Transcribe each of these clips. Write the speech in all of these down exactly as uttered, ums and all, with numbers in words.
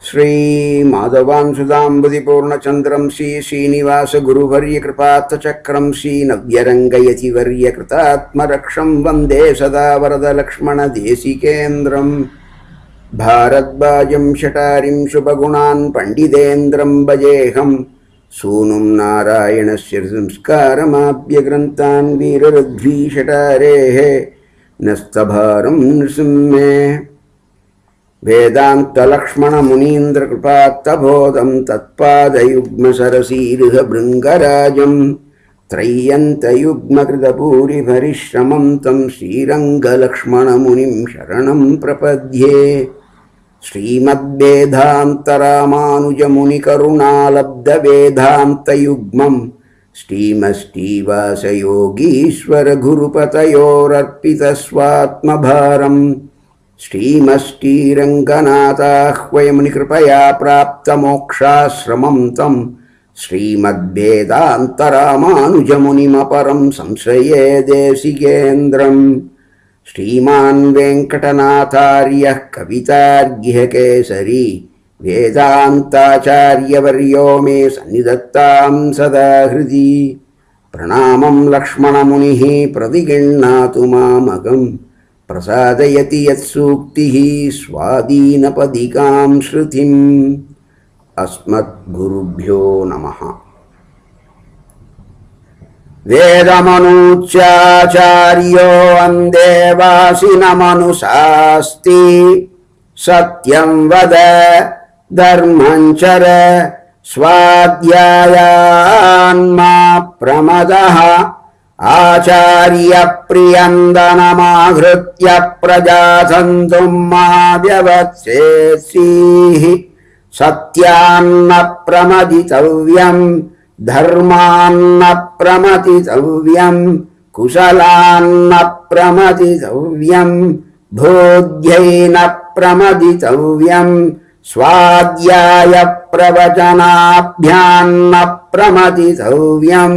श्रीमाधवांसुधाम्बुधिपूर्णचन्द्रं श्री श्रीनिवासगुरुवर्यकृपात्तचक्रं श्रीनव्यरङ्गयतिवर्यकृतात्मरक्षं वन्दे सदा वरदलक्ष्मणदेशिकेन्द्रं भारद्वाजं शटारिं शुभगुणान् पण्डितेन्द्रं भजेऽहं सूनुं नारायणस्य संस्कारमाप्यग्रन्थान् वीररध्वीषटारेः नस्तभारं नृसिंहे वेदान्तलक्ष्मणमुनीन्द्रकृपात्तबोधं तत्पादयुग्मसरसीरुह भृङ्गराजं त्रय्यन्तयुग्मकृतभूरिभरिश्रमं तं श्रीरङ्गलक्ष्मणमुनिं शरणं प्रपद्ये। श्रीमद्वेदान्तरामानुजमुनिकरुणालब्धवेदान्तयुग्मं श्रीमश्रीवासयोगीश्वरगुरुपतयोरर्पितस्वात्मभारम् श्रीमश्रीरङ्गनाथाह्वयमुनिकृपया प्राप्तमोक्षाश्रमं तं श्रीमद्वेदान्तरामानुजमुनिमपरं संश्रये देशिकेन्द्रं। श्रीमान् वेङ्कटनाथार्यः कवितार्घ्यकेसरी वेदान्ताचार्यवर्यो मे सन्निधत्तां सदा हृदि। प्रणामं लक्ष्मणमुनिः प्रतिगृह्णातु मामकम् प्रसादयति यत्सूक्तिः स्वादीनपदिकां श्रुतिम्। अस्मद्गुरुभ्यो नमः। वेदमनूच्याचार्यो अन्देवासिनमनुशास्ति सत्यं वद धर्मं चर स्वाध्यायान्मा प्रमदः आचार्य प्रियन्दनमाहृत्य प्रजासन्तुं मा व्यवत्सेत्सीः सत्यान्न प्रमदितव्यं धर्मान्न प्रमदितव्यं कुशलान्न प्रमदितव्यं बोध्यैन प्रमदितव्यं स्वाध्याय प्रवचनाभ्यान्न प्रमदितव्यम्।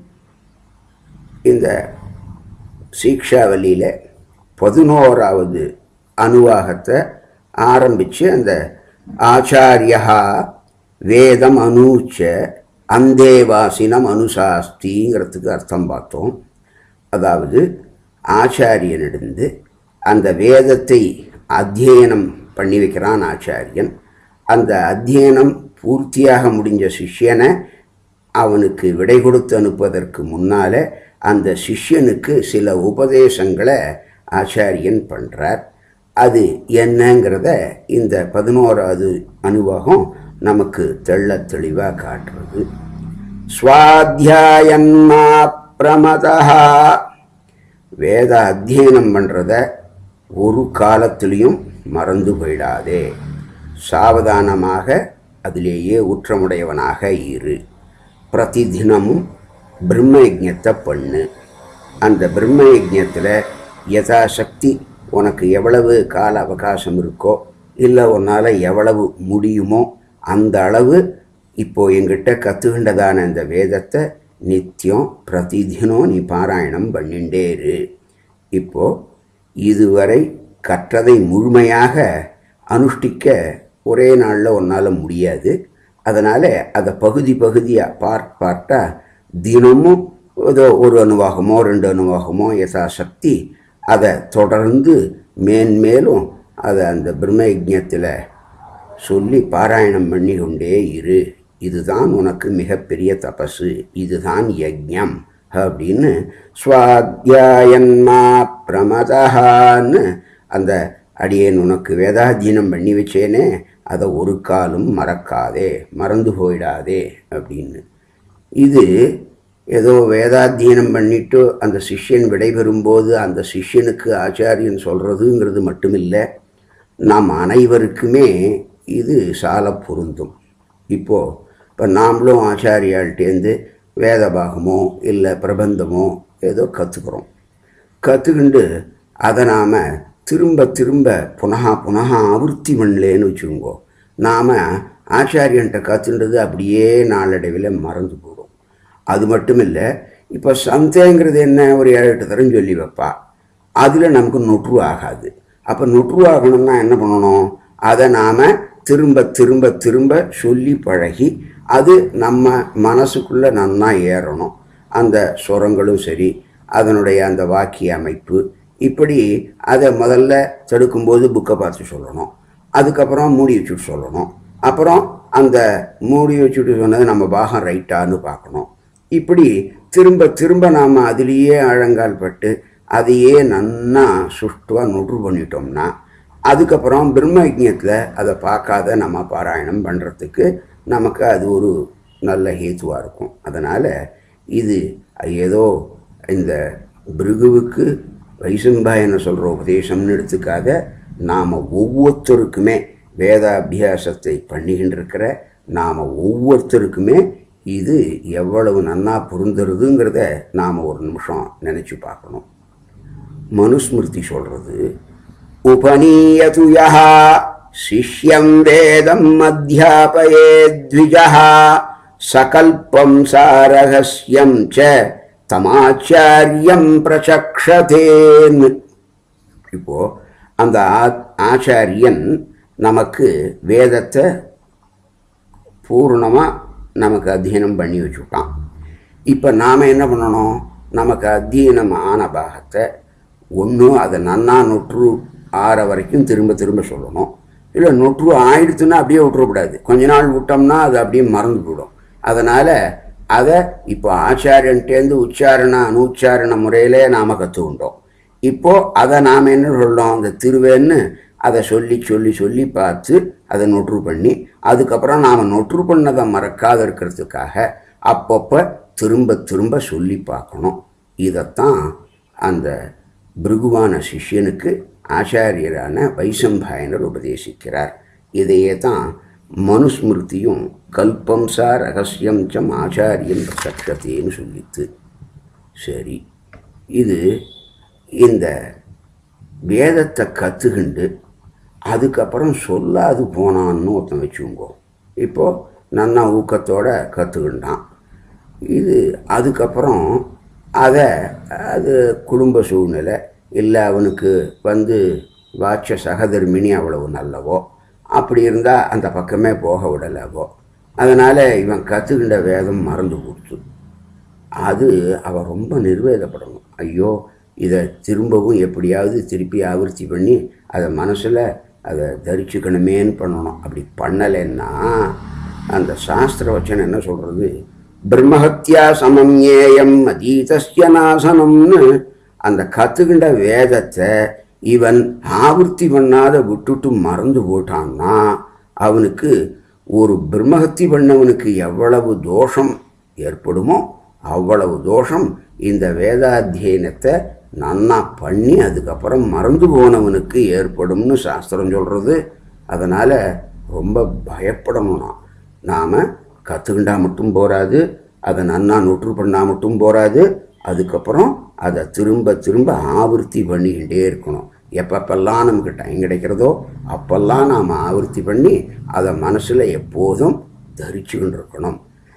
இந்த சீக்ஷாவலியில் பதினோராவது அணுவாகத்தை ஆரம்பித்து அந்த ஆச்சாரியா வேதம் அனூச்ச அந்தேவாசினம் அனுசாஸ்திங்கிறதுக்கு அர்த்தம் பார்த்தோம். அதாவது ஆச்சாரியனிடந்து அந்த வேதத்தை அத்தியனம் பண்ணி வைக்கிறான் ஆச்சாரியன். அந்த அத்தியனம் பூர்த்தியாக முடிஞ்ச சிஷ்யனை அவனுக்கு விடை கொடுத்து அனுப்புவதற்கு முன்னால் அந்த சிஷ்யனுக்கு சில உபதேசங்களை ஆச்சாரியன் பண்ணுறார். அது என்னங்கிறத இந்த பதினோராவது அனுபவம் நமக்கு தெள்ள தெளிவாக காட்டுறது. ஸ்வாத்தியாயன்மா பிரமதா, வேத அத்தியனம் பண்ணுறத ஒரு காலத்திலையும் மறந்து போயிடாதே, சாவதானமாக அதிலேயே ஊற்றமுடையவனாக இரு. பிரதிதினமும் பிரம்ம யஜ்ஞத்தை பண்ணு. அந்த பிரம்ம யஜ்ஞத்தில் யதாசக்தி உனக்கு எவ்வளவு கால அவகாசம் இருக்கோ இல்லை உன்னால் எவ்வளவு முடியுமோ அந்த அளவு இப்போது எங்கிட்ட கற்றுக்கின்றதான இந்த வேதத்தை நித்தியம் பிரதிதினம் நீ பாராயணம் பண்ணிண்டே இரு. இப்போது இதுவரை கற்றதை முழுமையாக அனுஷ்டிக்க ஒரே நாளில் உன்னால் முடியாது. அதனால் அதை பகுதி பகுதியாக பார்ட் பார்ட்டாக தினமும் ஏதோ ஒரு அணுவாகமோ ரெண்டு அணுவாகமோ யதாசக்தி அதை தொடர்ந்து மேன்மேலும் அதை அந்த பிரம்ம யஜ்ஞத்தில் சொல்லி பாராயணம் பண்ணி கொண்டே இரு. இதுதான் உனக்கு மிகப்பெரிய தபசு, இதுதான் யஜ்ஞம் அப்படின்னு ஸ்வாத்யாயன்மா பிரமதான்னு அந்த அடியேன் உனக்கு வேதாத்தியனம் பண்ணி வச்சேனே அதை ஒரு காலம் மறக்காதே, மறந்து போயிடாதே அப்படின்னு. இது ஏதோ வேதாத்தியனம் பண்ணிட்டு அந்த சிஷ்யன் விடைபெறும்போது அந்த சிஷ்யனுக்கு ஆச்சாரியன் சொல்கிறதுங்கிறது மட்டுமில்லை, நாம் அனைவருக்குமே இது சால பொருந்தும். இப்போது இப்போ நாமளும் ஆச்சாரியாள்கிட்டேருந்து வேத பாகமோ இல்லை பிரபந்தமோ ஏதோ கற்றுக்குறோம். கற்றுக்கிண்டு அதை நாம் திரும்ப திரும்ப புனகா புனகா ஆவர்த்தி பண்ணலேன்னு வச்சுக்கோங்கோ, நாம் ஆச்சாரியன்ட்ட கற்றுன்றது அப்படியே நாளடைவில் மறந்து போடும். அது மட்டும் இல்லை, இப்போ சந்தைங்கிறது என்ன, ஒரு ஏழு எட்டு தரம் சொல்லி வைப்பா, அதில் நமக்கு நொற்று ஆகாது. அப்போ நொற்று ஆகணும்னா என்ன பண்ணணும், அதை நாம் திரும்ப திரும்ப திரும்ப சொல்லி பழகி அது நம்ம மனசுக்குள்ளே நன்னா ஏறணும். அந்த சுரங்களும் சரி, அதனுடைய அந்த வாக்கிய அமைப்பு, இப்படி அதை முதல்ல தடுக்கும்போது புக்கை பார்த்து சொல்லணும். அதுக்கப்புறம் மூடி வச்சுட்டு சொல்லணும். அப்புறம் அந்த மூடி வச்சுட்டு சொன்னது நம்ம பாகம் ரைட்டான்னு பார்க்கணும். இப்படி திரும்ப திரும்ப நாம் அதிலேயே ஆழங்கால் பட்டு அதையே நன்னா சுஷ்டுவாக நொற்று பண்ணிட்டோம்னா அதுக்கப்புறம் பிரம்ம யஜ்ஞத்தில் அதை பார்க்காத நம்ம பாராயணம் பண்ணுறதுக்கு நமக்கு அது ஒரு நல்ல ஹேத்துவாக இருக்கும். அதனால் இது ஏதோ இந்த பிருகுவுக்கு வைசம்பாயனை சொல்கிற உபதேசம்னு எடுத்துக்காத, நாம் ஒவ்வொருத்தருக்குமே வேதாபியாசத்தை பண்ணிக்கின்றிருக்கிற நாம் ஒவ்வொருத்தருக்குமே இது எவ்வளவு நன்னா பொருந்துறதுங்கிறத நாம் ஒரு நிமிஷம் நினச்சி பார்க்கணும். மனுஸ்மிருதி சொல்கிறது, உபநீயது யஹ சிஷ்யம் வேதம் அத்யாபயேத்விஜஹ சகல்பம் சாரஹஸ்யம் ச தமாச்சாரியம் பிரசக்ஷதேன். இப்போ அந்த ஆச்சாரியன் நமக்கு வேதத்தை பூர்ணமாக நமக்கு அத்தியனம் பண்ணி வச்சுட்டான். இப்போ நாம் என்ன பண்ணணும்? நமக்கு அத்தியனம் ஆன பாகத்தை ஒன்று அதை நன்னா நொற்று ஆற வரைக்கும் திரும்ப திரும்ப சொல்லணும். இல்லை நொற்று ஆயிடுத்துன்னா அப்படியே விட்டுறக்கூடாது. கொஞ்ச நாள் விட்டோம்னா அது அப்படியே மறந்து போயிடும். அதனால் அதை இப்போ ஆச்சாரியன்ட்டேருந்து உச்சாரண அனுச்சாரண முறையிலே நாம் கற்றுக்கிட்டோம். இப்போது அதை நாம் என்ன சொல்லணும்? அந்த திருவேன்னு அதை சொல்லி சொல்லி சொல்லி பார்த்து அதை நொற்று பண்ணி அதுக்கப்புறம் நாம் நொற்று பண்ணதை மறக்காத இருக்கிறதுக்காக அப்பப்போ திரும்ப திரும்ப சொல்லி பார்க்கணும். இதைத்தான் அந்த பிருகுவான சிஷ்யனுக்கு ஆச்சாரியரான வைசம்பாயனர் உபதேசிக்கிறார். இதையே தான் மனுஸ்மிருதியும் கல்பம் சா ரகசியம் சம் ஆச்சாரியம் பிரசக்ஷத்தேன்னு சொல்லித்து. சரி, இது இந்த வேதத்தை கற்றுக்கிண்டு அதுக்கப்புறம் சொல்லாது போனான்னு ஒருத்தன் வச்சுக்கோங்க. இப்போது நன்னா ஊக்கத்தோடு கற்றுக்கிட்டான். இது அதுக்கப்புறம் அதை அது குடும்ப சூழ்நிலை இல்லை, அவனுக்கு வந்து வாட்ச சகதர்மினி அவ்வளவு நல்லவோ அப்படி இருந்தால் அந்த பக்கமே போக விடலவோ, அதனால் இவன் கற்றுக்கின்ற வேதம் மறந்து கொடுத்து அது அவன் ரொம்ப நிர்வேதப்படணும். ஐயோ, இதை திரும்பவும் எப்படியாவது திருப்பி ஆவர்த்தி பண்ணி அதை மனசில் அதை தரிச்சுக்கணுமேன்னு பண்ணணும். அப்படி பண்ணலைன்னா அந்த சாஸ்திர வச்சனம் என்ன சொல்கிறது? பிரம்மஹத்யா சமம்யேயம் அதீதஸ்ய நாசனம்னு அந்த கற்றுக்கின்ற வேதத்தை இவன் ஆவர்த்தி பண்ணாத விட்டுட்டு மறந்து போட்டான்னா அவனுக்கு ஒரு பிரம்மஹத்தி பண்ணவனுக்கு எவ்வளவு தோஷம் ஏற்படுமோ அவ்வளவு தோஷம் இந்த வேதாத்தியனத்தை நன்னா பண்ணி அதுக்கப்புறம் மறந்து போனவனுக்கு ஏற்படும்னு சாஸ்திரம் சொல்கிறது. அதனால் ரொம்ப பயப்படணும். நாம் கற்றுக்கிண்டா மட்டும் போராது, அதை நன்னா நொற்று பண்ணால் மட்டும் போராது, அதுக்கப்புறம் அதை திரும்ப திரும்ப ஆவர்த்தி பண்ணிக்கிட்டே இருக்கணும். எப்பப்பெல்லாம் நமக்கு டைம் கிடைக்கிறதோ அப்பெல்லாம் நாம் ஆவர்த்தி பண்ணி அதை மனசில் எப்போதும் தரிச்சுக்கிட்டு இருக்கணும்.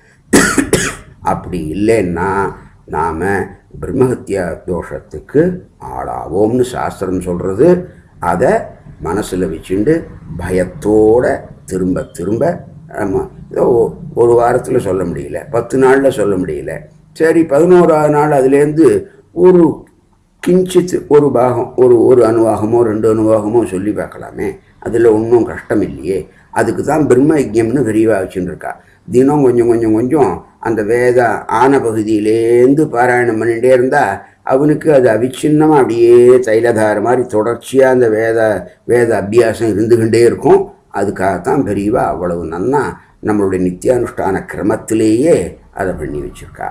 அப்படி இல்லைன்னா நாம் பிரம்மஹத்யா தோஷத்துக்கு ஆளாவோம்னு சாஸ்திரம் சொல்கிறது. அதை மனசில் வச்சுண்டு பயத்தோடு திரும்ப திரும்ப ஆமாம், ஏதோ ஒரு வாரத்தில் சொல்ல முடியல, பத்து நாளில் சொல்ல முடியல, சரி பதினோராவது நாள் அதுலேருந்து ஒரு கிஞ்சித் ஒரு பாகம் ஒரு ஒரு அணுவாகமோ ரெண்டு அணுவாகமோ சொல்லி பார்க்கலாமே, அதில் ஒன்றும் கஷ்டம் இல்லையே. அதுக்கு தான் பிரம்ம யஜ்ஞம்னு விரிவாக வச்சுருக்கா. தினம் கொஞ்சம் கொஞ்சம் கொஞ்சம் அந்த வேத ஆன பகுதியிலேருந்து பாராயணம் பண்ணிகிட்டே இருந்தால் அவனுக்கு அது அவிச்சின்னமாக அப்படியே தைலதார மாதிரி தொடர்ச்சியாக அந்த வேத வேத அபியாசம் இருந்துக்கிட்டே இருக்கும். அதுக்காகத்தான் பெரியவா அவ்வளவு நன்னா நம்மளுடைய நித்தியானுஷ்டான கிரமத்திலேயே அதை பண்ணி வச்சுருக்கா.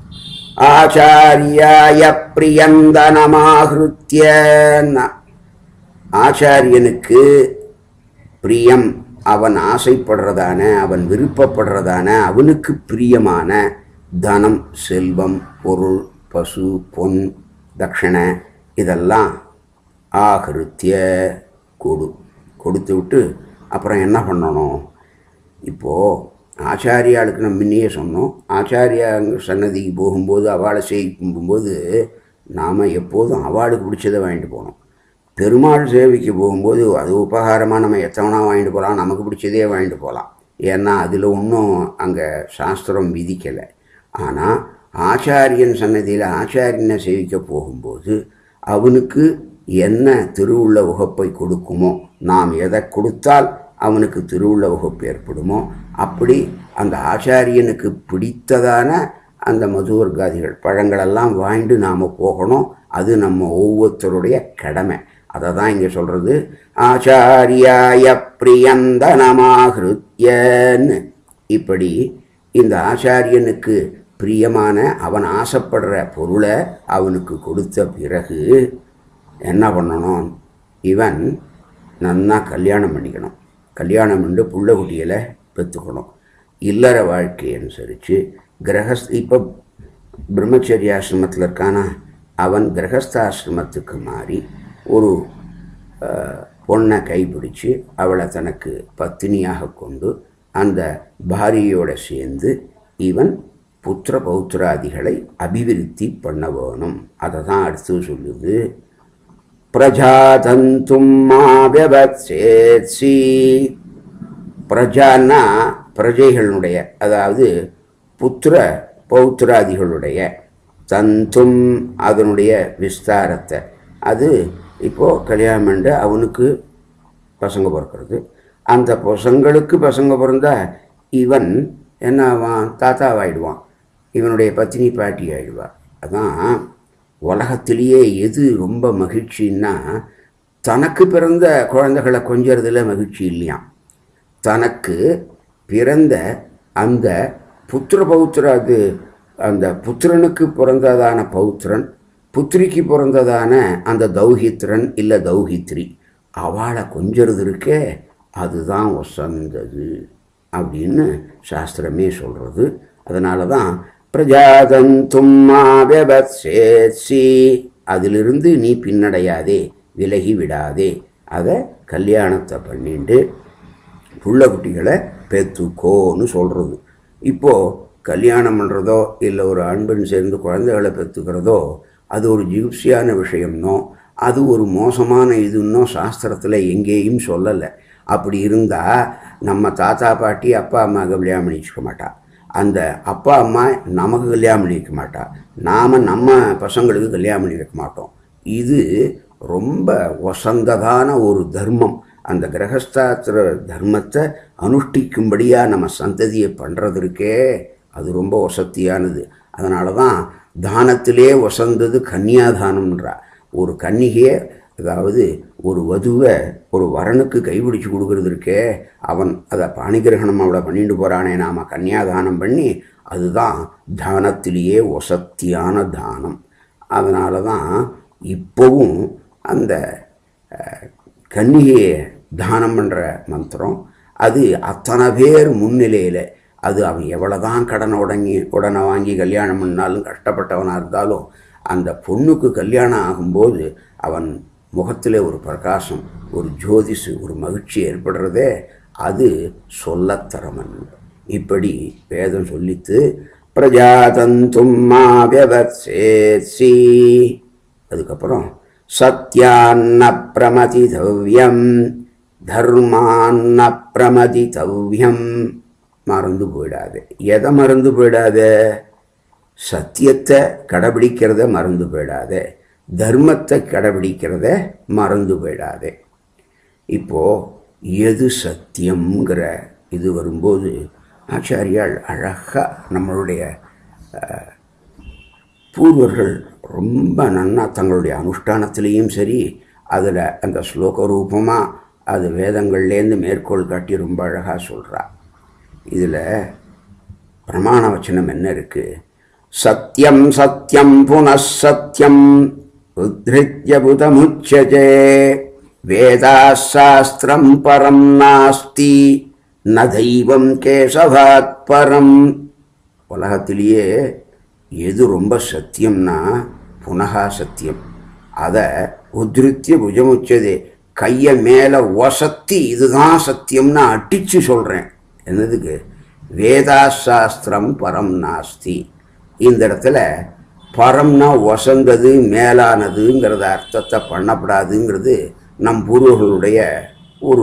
ஆச்சாரியாய பிரியந்தனமாகிருத்தியன்னா ஆச்சாரியனுக்கு பிரியம், அவன் ஆசைப்படுறதான அவன் விருப்பப்படுறதான அவனுக்கு பிரியமான தனம், செல்வம், பொருள், பசு, பொன், தட்சணை இதெல்லாம் ஆகிருத்திய கொடு கொடுத்து விட்டு அப்புறம் என்ன பண்ணணும்? இப்போது ஆச்சாரியாளுக்கு நம்ம முன்னையே சொன்னோம், ஆச்சாரியா சன்னதிக்கு போகும்போது அவளை செய்யும்போது நாம் எப்போதும் அவளுக்கு பிடிச்சதை வாங்கிட்டு போகணும். பெருமாள் சேவைக்கு போகும்போது அது உபகாரமாக நம்ம எத்தவனா வாங்கிட்டு போகலாம், நமக்கு பிடிச்சதே வாங்கிட்டு போகலாம். ஏன்னா அதில் ஒன்றும் அங்கே சாஸ்திரம் விதிக்கலை. ஆனால் ஆச்சாரியன் சன்னதியில் ஆச்சாரியனை சேவிக்க போகும்போது அவனுக்கு என்ன திருவுள்ள உகப்பை கொடுக்குமோ, நாம் எதை கொடுத்தால் அவனுக்கு திருவுள்ள உகப்பு ஏற்படுமோ அப்படி அந்த ஆச்சாரியனுக்கு பிடித்ததான அந்த மதுவர்காதிகள் பழங்களெல்லாம் வாங்கிட்டு நாம் போகணும். அது நம்ம ஒவ்வொருத்தருடைய கடமை. அதை தான் இங்கே சொல்கிறது, ஆச்சாரியாய பிரியந்தனமாகிருத்யன்னு. இப்படி இந்த ஆச்சாரியனுக்கு பிரியமான அவன் ஆசைப்படுற பொருளை அவனுக்கு கொடுத்த பிறகு என்ன பண்ணணும், இவன் நன்னா கல்யாணம் பண்ணிக்கணும். கல்யாணம் பண்ணி புள்ள குட்டிகளை பெற்றுக்கணும். இல்லற வாழ்க்கையை அனுசரித்து கிரகஸ்த இப்போ பிரம்மச்சரியாசிரமத்தில் இருக்கானா, அவன் கிரகஸ்தாசிரமத்துக்கு மாறி ஒரு பொண்ணை கைப்பிடிச்சு அவளை தனக்கு பத்தினியாக கொண்டு அந்த பாரியோடு சேர்ந்து இவன் புத்திர பௌத்திராதிகளை அபிவிருத்தி பண்ண வேணும். அதை தான் அடுத்து சொல்லுது, பிரஜாதந்தும் மாவத்சேத்சி. பிரஜான்னா பிரஜைகளுடைய, அதாவது புத்திர பௌத்திராதிகளுடைய, தந்தும் அதனுடைய விஸ்தாரத்தை. அது இப்போது கல்யாணம் பண்ண அவனுக்கு பசங்க பிறக்கிறது. அந்த பசங்களுக்கு பசங்க பிறந்தா இவன் என்ன ஆவான், தாத்தாவாயிடுவான், இவனுடைய பத்தினி பாட்டி ஆயிடுவான். அதான் உலகத்திலேயே எது ரொம்ப மகிழ்ச்சின்னா, தனக்கு பிறந்த குழந்தைகளை கொஞ்சறதுல மகிழ்ச்சி இல்லையாம். தனக்கு பிறந்த அந்த புத்திர பௌத்திராது, அந்த புத்திரனுக்கு பிறந்ததான பௌத்திரன், புத்திரிக்கு பிறந்ததான அந்த தௌஹித்ரன் இல்லை தௌஹித்ரி, அவளை கொஞ்சறது இருக்கே அதுதான் வசந்தது அப்படின்னு சாஸ்திரமே சொல்கிறது. அதனால தான் பிரஜாதந்தும் மாவத்சேத்சி, அதிலிருந்து நீ பின்னடையாதே, விலகி விடாதே, அதை கல்யாணத்தை பண்ணிட்டு புள்ள குட்டிகளை பெற்றுக்கோன்னு சொல்கிறது. இப்போது கல்யாணம் பண்ணுறதோ இல்லை ஒரு அன்பன் சேர்ந்து குழந்தைகளை பெற்றுக்கிறதோ அது ஒரு ஜிகுப்சியான விஷயம்னோ அது ஒரு மோசமான இதுன்னோ சாஸ்திரத்தில் எங்கேயும் சொல்லலை. அப்படி இருந்தால் நம்ம தாத்தா பாட்டி அப்பா அம்மா கல்யாணம் பண்ணிச்சுக்க மாட்டா, அந்த அப்பா அம்மா நமக்கு கல்யாணம் பண்ணி வைக்க மாட்டா, நாம் நம்ம பசங்களுக்கு கல்யாணம் பண்ணி வைக்க மாட்டோம். இது ரொம்ப வசந்ததான ஒரு தர்மம். அந்த கிரகஸ்தாத்திர தர்மத்தை அனுஷ்டிக்கும்படியாக நம்ம சந்ததியை பண்ணுறதுக்கே அது ரொம்ப வசத்தியானது. அதனால தான் தானத்திலே வசந்தது கன்னியாதானம்ன்றா. ஒரு கன்னிகையை, அதாவது ஒரு வதுவை ஒரு வரனுக்கு கைப்பிடிச்சு கொடுக்கறது இருக்கே, அவன் அதை பாணிகிரகணம் அவளை பண்ணிட்டு போகிறானே, நாம் கன்னியாதானம் பண்ணி, அதுதான் தானத்திலேயே வசத்தியான தானம். அதனால தான் இப்போவும் அந்த கன்னிகையை தானம் பண்ணுற மந்திரம் அது அத்தனை பேர் முன்னிலையில், அது அவன் எவ்வளோ தான் கடனை உடங்கி உடனே வாங்கி கல்யாணம் பண்ணாலும் கஷ்டப்பட்டவனாக இருந்தாலும் அந்த பொண்ணுக்கு கல்யாணம் ஆகும்போது அவன் முகத்தில் ஒரு பிரகாசம், ஒரு ஜோதிஷு, ஒரு மகிழ்ச்சி ஏற்படுறதே அது சொல்லத்தரமன். இப்படி வேதம் சொல்லித்து பிரஜாதந்தும் மாவத்சேத்சி. அதுக்கப்புறம் சத்யான்ன பிரமதிதவ்யம் தர்மான்ன பிரமதிதவ்யம். மறந்து போயிடாது. எதை மறந்து போயிடாத? சத்தியத்தை கடைபிடிக்கிறத மறந்து போயிடாத, தர்மத்தை கடைபிடிக்கிறத மறந்து போயிடாதே. இப்போது எது சத்தியங்கிற இது வரும்போது ஆச்சாரியால் அழகாக நம்மளுடைய பூர்வர்கள் ரொம்ப நன்னா தங்களுடைய அனுஷ்டானத்திலையும் சரி, அதில் அந்த ஸ்லோக ரூபமாக அது வேதங்கள்லேருந்து மேற்கோள் காட்டி ரொம்ப அழகாக சொல்கிறா. இதில் பிரமாண வச்சனம் என்ன இருக்குது? சத்யம் சத்யம் புனഃசத்யம் உத்ரித்ய புதமுச்யதே வேதாசாஸ்திரம் பரம் நாஸ்தி ந தெய்வம் கேசவாத் பரம். உலகத்திலேயே எது ரொம்ப சத்தியம்னா புனகா சத்தியம். அதை உத்ரித்ய புஜமுச்சதே, கையை மேலே ஒசத்தி இதுதான் சத்தியம்னு அடித்து சொல்கிறேன். என்னதுக்கு? வேதாசாஸ்திரம் பரம் நாஸ்தி. இந்த இடத்துல பரம்னா வசந்தது மேலானதுங்கிறத அர்த்தத்தை பண்ணப்படாதுங்கிறது நம் பூர்வர்களுடைய ஒரு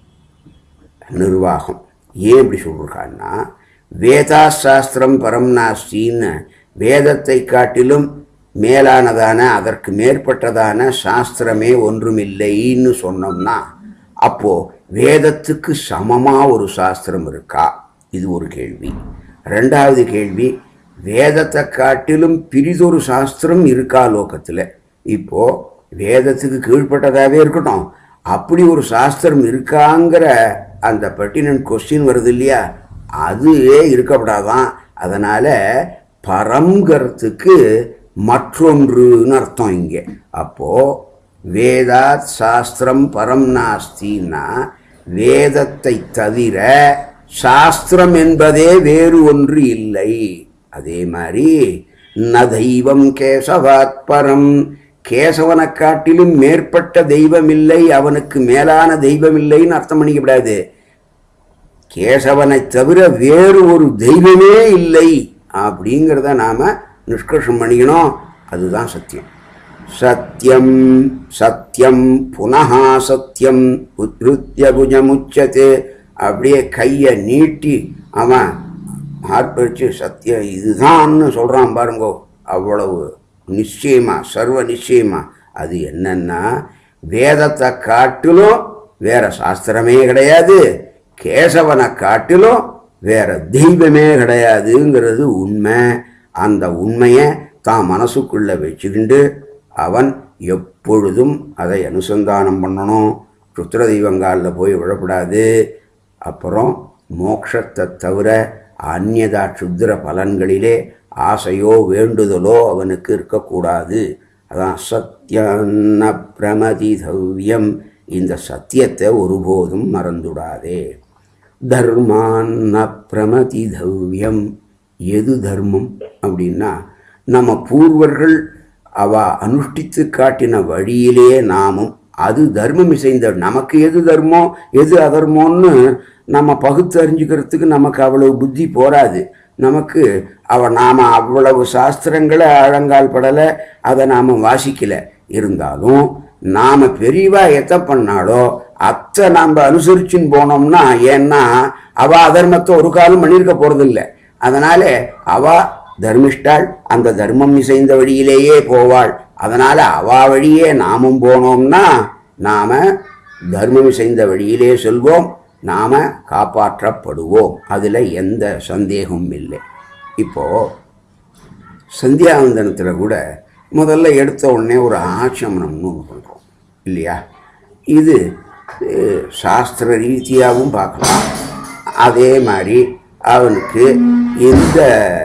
நிர்வாகம். ஏன் இப்படி சொல்றான்னா, வேதா சாஸ்திரம் பரம் நாஸ்தின்னு வேதத்தை காட்டிலும் மேலானதான அதற்கு மேற்பட்டதான சாஸ்திரமே ஒன்றுமில்லைன்னு சொன்னோம்னா அப்போ வேதத்துக்கு சமமா ஒரு சாஸ்திரம் இருக்கா? இது ஒரு கேள்வி. ரெண்டாவது கேள்வி, வேதத்தை காட்டிலும் பிரிதொரு சாஸ்திரம் இருக்கா லோகத்தில்? இப்போ வேதத்துக்கு கீழ்பட்டதாகவே இருக்கட்டும், அப்படி ஒரு சாஸ்திரம் இருக்காங்கிற அந்த பெர்டினன்ட் கொஸ்டின் வருது இல்லையா, அதுவே இருக்கப்படாதான். அதனால பரம்ங்கிறதுக்கு மற்றொன்றுன்னு அர்த்தம் இங்கே. அப்போ வேதாத் சாஸ்திரம் பரம் நாஸ்தின்னா வேதத்தை தவிர சாஸ்திரம் என்பதே வேறு ஒன்று இல்லை. அதே மாதிரி ந தெய்வம் கேசவாத் பரம், கேசவனை காட்டிலும் மேற்பட்ட தெய்வம் இல்லை, அவனுக்கு மேலான தெய்வம் இல்லைன்னு அர்த்தம் பண்ணிக்கப்படாது. கேசவனை தவிர வேறு ஒரு தெய்வமே இல்லை அப்படிங்கிறத நாம நிஷ்கர்ஷம் பண்ணிக்கணும். அதுதான் சத்தியம். சத்தியம் சத்தியம் புனகா சத்தியம் உத்ருத்ய புஜமுச்சது. அப்படியே கையை நீட்டி அவன் ஆர்ப்பரிச்சு சத்தியம் இதுதான்னு சொல்றான் பாருங்கோ. அவ்வளவு நிச்சயமா, சர்வ நிச்சயமா. அது என்னன்னா, வேதத்தை காட்டிலும் வேற சாஸ்திரமே கிடையாது, கேசவனை காட்டிலும் வேற தெய்வமே கிடையாதுங்கிறது உண்மை. அந்த உண்மையை தான் மனசுக்குள்ள வச்சுக்கிண்டு அவன் எப்பொழுதும் அதை அனுசந்தானம் பண்ணணும். ருத்ர தெய்வங்காலில் போய் விழப்படாது. அப்புறம் மோட்சத்தை தவிர அந்நியதா க்ஷுத்ர பலன்களிலே ஆசையோ வேண்டுதலோ அவனுக்கு இருக்கக்கூடாது. அதான் சத்தியன்ன பிரமதிதவ்யம். இந்த சத்தியத்தை ஒருபோதும் மறந்துடாதே. தர்மான்ன பிரமதிதவ்யம். எது தர்மம் அப்படின்னா, நம்ம பூர்வர்கள் அவ அனுஷ்டித்து காட்டின வழியிலே நாமும் அது தர்மம் இசைந்த. நமக்கு எது தர்மம் எது அதர்மம்னு நம்ம பகுத்து அறிஞ்சுக்கிறதுக்கு நமக்கு அவ்வளவு புத்தி போராது. நமக்கு அவ நாம் அவ்வளவு சாஸ்திரங்களை ஆழங்கால் படலை, அதை நாம் வாசிக்கலை. இருந்தாலும் நாம் பெரியவா எத்த பண்ணாலோ அத்தை நாம் அனுசரிச்சுன்னு போனோம்னா, ஏன்னா அவ அதர்மத்தை ஒரு காலம் பண்ணியிருக்க போகிறதில்லை. அதனால அவ தர்மிஷ்டாள், அந்த தர்மம் இசைந்த வழியிலேயே போவாள். அதனால அவ வழியே நாமும் போனோம்னா நாம தர்மம் இசைந்த வழியிலே செல்வோம், நாம காப்பாற்றப்படுவோம். அதுல எந்த சந்தேகமும் இல்லை. இப்போ சந்தியாவந்தனத்தில் கூட முதல்ல எடுத்த உடனே ஒரு ஆச்சமனம்னு ஒன்று பண்ணுறோம் இல்லையா? இது சாஸ்திர ரீதியாகவும் பார்க்கலாம். அதே மாதிரி அவனுக்கு இந்த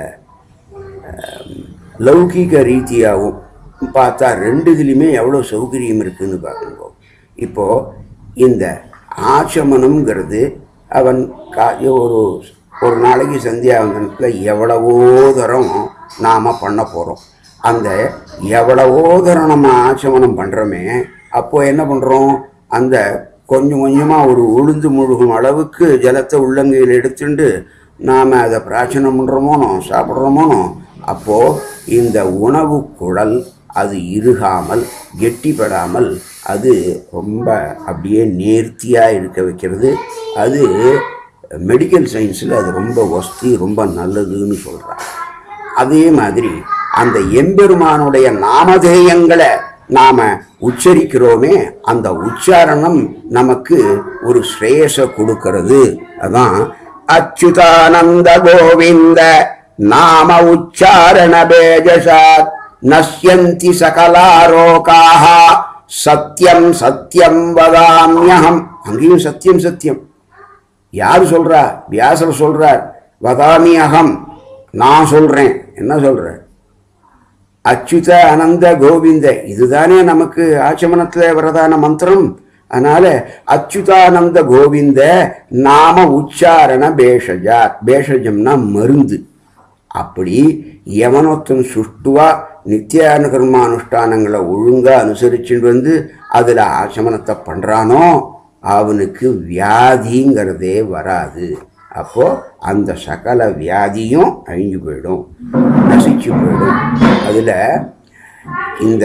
லௌகிக ரீதியாகவும் பார்த்தா ரெண்டு இதுலையுமே எவ்வளோ சௌகரியம் இருக்குதுன்னு பார்க்கணும். இப்போது இந்த ஆச்சமனம்ங்கிறது அவன் கா ஒரு ஒரு நாளைக்கு சந்தியாவந்தனத்தில் எவ்வளவோ தரம் நாம் பண்ண போகிறோம். அந்த எவ்வளவோ தரம் நம்ம ஆச்சமனம் பண்ணுறோமே, அப்போது என்ன பண்ணுறோம், அந்த கொஞ்சம் கொஞ்சமாக ஒரு உளுந்து முழுகும் அளவுக்கு ஜலத்தை உள்ளங்கையில் எடுத்துட்டு நாம் அதை பிரார்த்தனை பண்ணுறோமோனோ சாப்பிட்றோமோனோ, அப்போது இந்த உணவு குழல் அது இறுகாமல் கெட்டிப்படாமல் அது ரொம்ப அப்படியே நேர்த்தியாக இருக்க வைக்கிறது. அது மெடிக்கல் சயின்ஸில் அது ரொம்ப வசதி, ரொம்ப நல்லதுன்னு சொல்கிறாங்க. அதே மாதிரி அந்த எம்பெருமானுடைய நாமதேயங்களை நாம் உச்சரிக்கிறோமே, அந்த உச்சாரணம் நமக்கு ஒரு ஸ்ரேயஸை கொடுக்கறது. அதான் அச்சுதானந்த கோவிந்த நாம உச்சாரண பேஜசாத் நஸ்யந்தி சகலாரோகாஹ சத்தியம் சத்தியம் வதாமியகம். அங்கேயும் சத்தியம் சத்தியம். யார் சொல்றா? வியாசர் சொல்றார். வதாமி அகம், நான் சொல்றேன். என்ன சொல்ற? அச்சுத அனந்த கோவிந்த, இதுதானே நமக்கு ஆச்சமனத்தில் வரதான மந்திரம். அதனால அச்சுதானந்த கோவிந்த நாம உச்சாரண பேஷஜா. பேஷஜம்னா மருந்து. அப்படி எவனொத்தன் சுஷ்டுவா நித்தியானுகர்மானுஷ்டானங்களை ஒழுங்கா அனுசரிச்சுட்டு வந்து அதில் ஆச்சமனத்தை பண்ணுறானோ அவனுக்கு வியாதிங்கிறதே வராது. அப்போ அந்த சகல வியாதியும் அழிஞ்சு போயிடும். நசிச்சு போயிடும். அதில் இந்த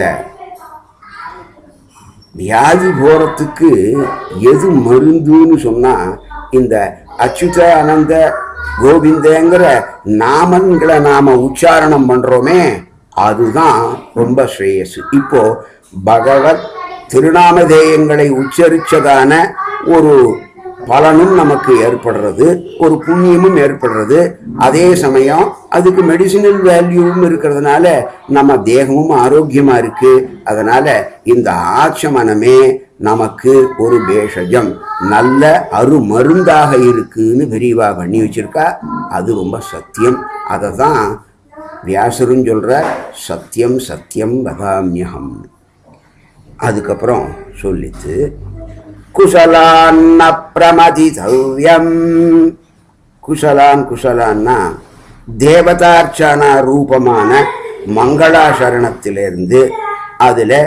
வியாதி போகிறதுக்கு எது மருந்துன்னு சொன்னால் இந்த அச்சுத அனந்த கோவிந்தங்கிற நாமங்களை நாம் உச்சாரணம் பண்ணுறோமே அதுதான் ரொம்ப ஸ்ரேயஸ். இப்போ பகவத் திருநாமதேயங்களை உச்சரித்ததான ஒரு பலனும் நமக்கு ஏற்படுறது, ஒரு புண்ணியமும் ஏற்படுறது. அதே சமயம் அதுக்கு மெடிசினல் வேல்யூவும் இருக்கிறதுனால நம்ம தேகமும் ஆரோக்கியமாக இருக்குது. அதனால் இந்த ஆச்சமனமே நமக்கு ஒரு பேஷஜம், நல்ல அரு மருந்தாக இருக்குன்னு விரிவா பண்ணி வச்சிருக்கா. அது ரொம்ப சத்தியம். அதை தான் வியாசரும் சொல்கிற சத்தியம் சத்தியம் வதாமியகம். அதுக்கப்புறம் சொல்லித்து குஷலான் பிரமதிதவ்யம். குஷலான் குஷலான்னா தேவதார்ச்சனா ரூபமான மங்களாசரணத்திலிருந்து அதில்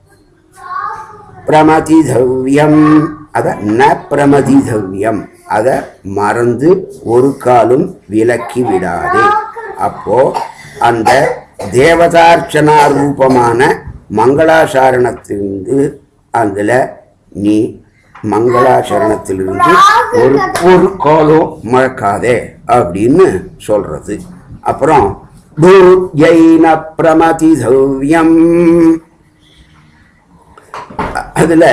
பிரமதிதவ்யம், அதை ந பிரமதிதவ்யம், அதை மறந்து ஒரு காலும் விலக்கி விடாதே. அப்போ அந்த தேவதார்ச்சனா ரூபமான மங்களாசரணத்திலிருந்து அதில் நீ மங்களாசரணத்திலிருந்து ஒரு ஒரு காலம் மறக்காதே அப்படின்னு சொல்றது. அப்புறம் பூஜைன பிரமதிதவ்யம், அதுல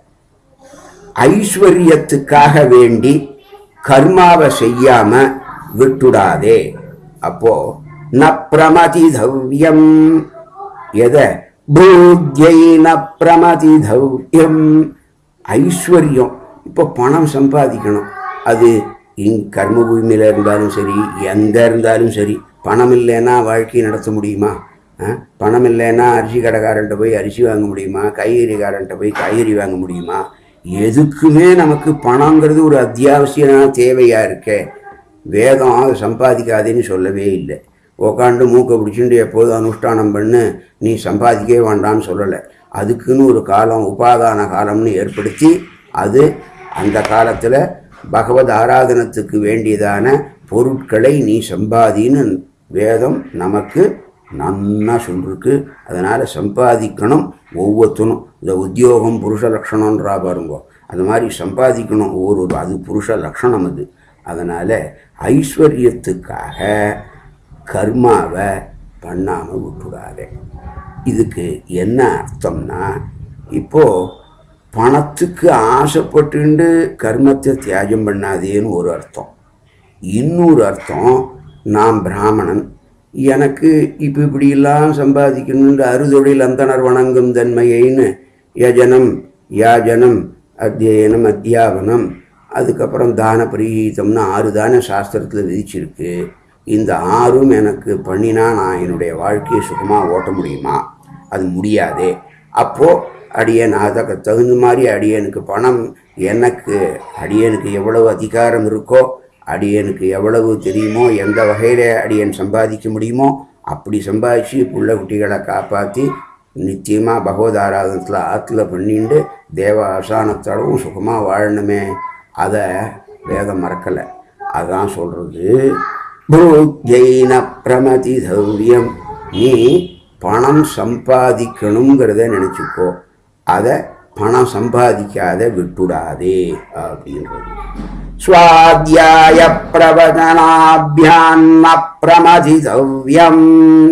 ஐஸ்வர்யத்துக்காக வேண்டி கர்மாவை செய்யாம விட்டுடாதே. அப்போ ந பிரமதிதவ்யம், எதை பூஜைன பிரமதிதவ்யம், ஐஸ்வர்யம். இப்போ பணம் சம்பாதிக்கணும், அது இங் கர்ம பூமியில் இருந்தாலும் சரி எந்த இருந்தாலும் சரி. பணம் இல்லைன்னா வாழ்க்கையை நடத்த முடியுமா? பணம் இல்லைன்னா அரிசி கடைக்காரன்ட்ட போய் அரிசி வாங்க முடியுமா? காய்கறிக்காரன்ட்ட போய் காய்கறி வாங்க முடியுமா? எதுக்குமே நமக்கு பணங்கிறது ஒரு அத்தியாவசியமான தேவையாக இருக்கே. வேதம் அதை சம்பாதிக்காதேன்னு சொல்லவே இல்லை. உக்காண்டு மூக்கை பிடிச்சிட்டு எப்போதும் அனுஷ்டானம் பண்ணு, நீ சம்பாதிக்கவே வேண்டான்னு சொல்லலை. அதுக்குன்னு ஒரு காலம், உபாதான காலம்னு ஏற்படுத்தி அது அந்த காலத்தில் பகவத் ஆராதனத்துக்கு வேண்டியதான பொருட்களை நீ சம்பாதின்னு வேதம் நமக்கு நன்னா சொல்லிருக்கு. அதனால் சம்பாதிக்கணும் ஒவ்வொருத்தனும். இந்த உத்தியோகம் புருஷ லக்ஷணன்றா பாருங்கோ, அது மாதிரி சம்பாதிக்கணும் ஒரு, அது புருஷ லக்ஷணம் அது. அதனால் ஐஸ்வர்யத்துக்காக கர்மாவை பண்ணாமல் விட்டுடாதே. இதுக்கு என்ன அர்த்தம்னா, இப்போது பணத்துக்கு ஆசைப்பட்டுண்டு கர்மத்தை தியாகம் பண்ணாதேன்னு ஒரு அர்த்தம். இன்னொரு அர்த்தம், நான் பிராமணன், எனக்கு இப்போ இப்படியெல்லாம் சம்பாதிக்கணுன்ற அறுதொழில் அந்தனர் வணங்கும் தன்மையின்னு யஜனம் யாஜனம் அத்தியனம் அத்தியாபனம் அதுக்கப்புறம் தான பிரீதம்னு ஆறு தான சாஸ்திரத்தில் விதிச்சிருக்கு. இந்த ஆறும் எனக்கு பண்ணினா நான் என்னுடைய வாழ்க்கையை சுகமாக ஓட்ட முடியுமா? அது முடியாதே. அப்போது அடியேன் அதுக்கு தகுந்த மாதிரி அடியனுக்கு பணம், எனக்கு அடியனுக்கு எவ்வளவு அதிகாரம் இருக்கோ, அடியனுக்கு எவ்வளவு தெரியுமோ, எந்த வகையில் அடியன் சம்பாதிக்க முடியுமோ அப்படி சம்பாதிச்சு புள்ள குட்டிகளை காப்பாற்றி நிச்சயமாக பகவத் ஆராதனத்தில் ஆற்றுல பண்ணிட்டு தேவ ஆசானத்தளவும் சுகமாக வாழணுமே. அதை வேதம் மறக்கலை. அதான் சொல்கிறது, பூஜைன பிரமதிதவ்யம், நீ பணம் சம்பாதிக்கணுங்கிறத நினச்சிக்கோ, அதை பணம் சம்பாதிக்காத விட்டுடாதே அப்படின்றது. ஸ்வாத்யாய பிரவச்சனாப்யான்ன பிரமதிதவ்யம்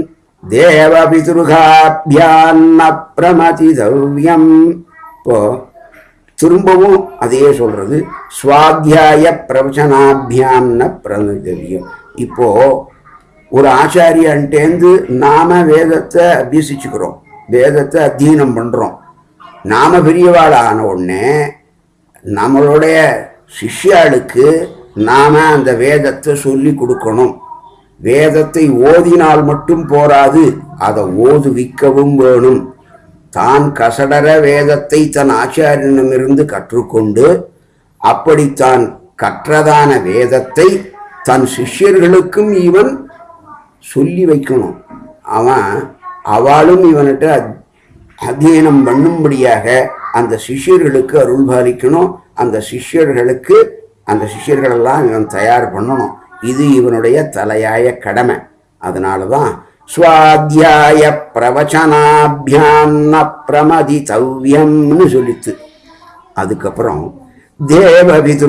தேவபிதுர்காப்யான்ன பிரமதிதவ்யம். இப்போ திரும்பவும் அதையே சொல்கிறது, ஸ்வாத்யாய பிரவச்சனாபியான்ன பிரமதிதவ்யம். இப்போது ஒரு ஆச்சாரியன்ட்டேந்து நாம் வேதத்தை அபியசிச்சுக்கிறோம், வேதத்தை அத்தியனம் பண்ணுறோம். நாம் பெரியவாள் ஆன உடனே நம்மளுடைய சிஷ்யாளுக்கு நாம் அந்த வேதத்தை சொல்லி கொடுக்கணும். வேதத்தை ஓதினால் மட்டும் போராது, அதை ஓதுவிக்கவும் வேணும். தான் கசடர வேதத்தை தன் ஆச்சாரியனிடமிருந்து கற்றுக்கொண்டு அப்படித்தான் கற்றதான வேதத்தை தன் சிஷ்யர்களுக்கும் இவன் சொல்லி வைக்கணும். அவன் அவளும் இவன்கிட்ட அத்தியனம் பண்ணும்படியாக அந்த சிஷ்யர்களுக்கு அருள் பாலிக்கணும். அந்த சிஷ்யர்களுக்கு அந்த சிஷ்யர்களெல்லாம் இவன் தயார் பண்ணணும். இது இவனுடைய தலையாய கடமை. அதனால தான் ஸ்வாத்தியாய பிரவச்சனாபியாம் ந பிரமதிதவ்யம்னு சொல்லித்து. அதுக்கப்புறம் தேவ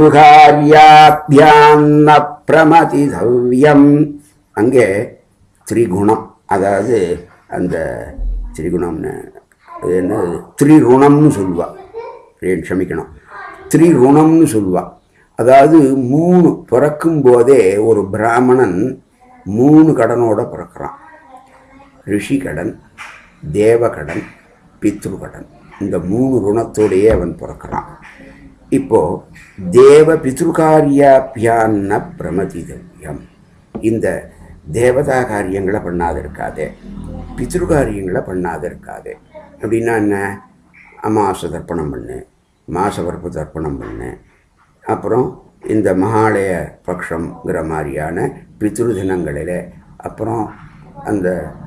பித்ருகார்யாபியாம் ந பிரமதிதவ்யம். அங்கே திரிகுணம், அதாவது அந்த திரிகுணம்னு என்ன திரிருணம்னு சொல்லுவா, க்ஷமிக்கணும், திரிருணம்னு சொல்லுவா. அதாவது மூணு பிறக்கும் போதே ஒரு பிராமணன் மூணு கடனோட பிறக்கிறான். ரிஷி கடன், தேவ கடன், பித்ரு கடன். இந்த மூணு ருணத்தோடையே அவன் பிறக்கிறான். இப்போ தேவ பித்ருகாரியாபியான்ன பிரமதிதவ்யம். இந்த தேவதா காரியங்களை பண்ணாத இருக்காதே, பித்ருகாரியங்களை பண்ணாத இருக்காதே. அப்படின்னா என்ன? அமாவாசை தர்ப்பணம் பண்ணு, மாசவரப்பு தர்ப்பணம் பண்ணு, அப்புறம் இந்த மகாலய பட்சங்கிற மாதிரியான பித்ரு தினங்களில், அப்புறம் அந்த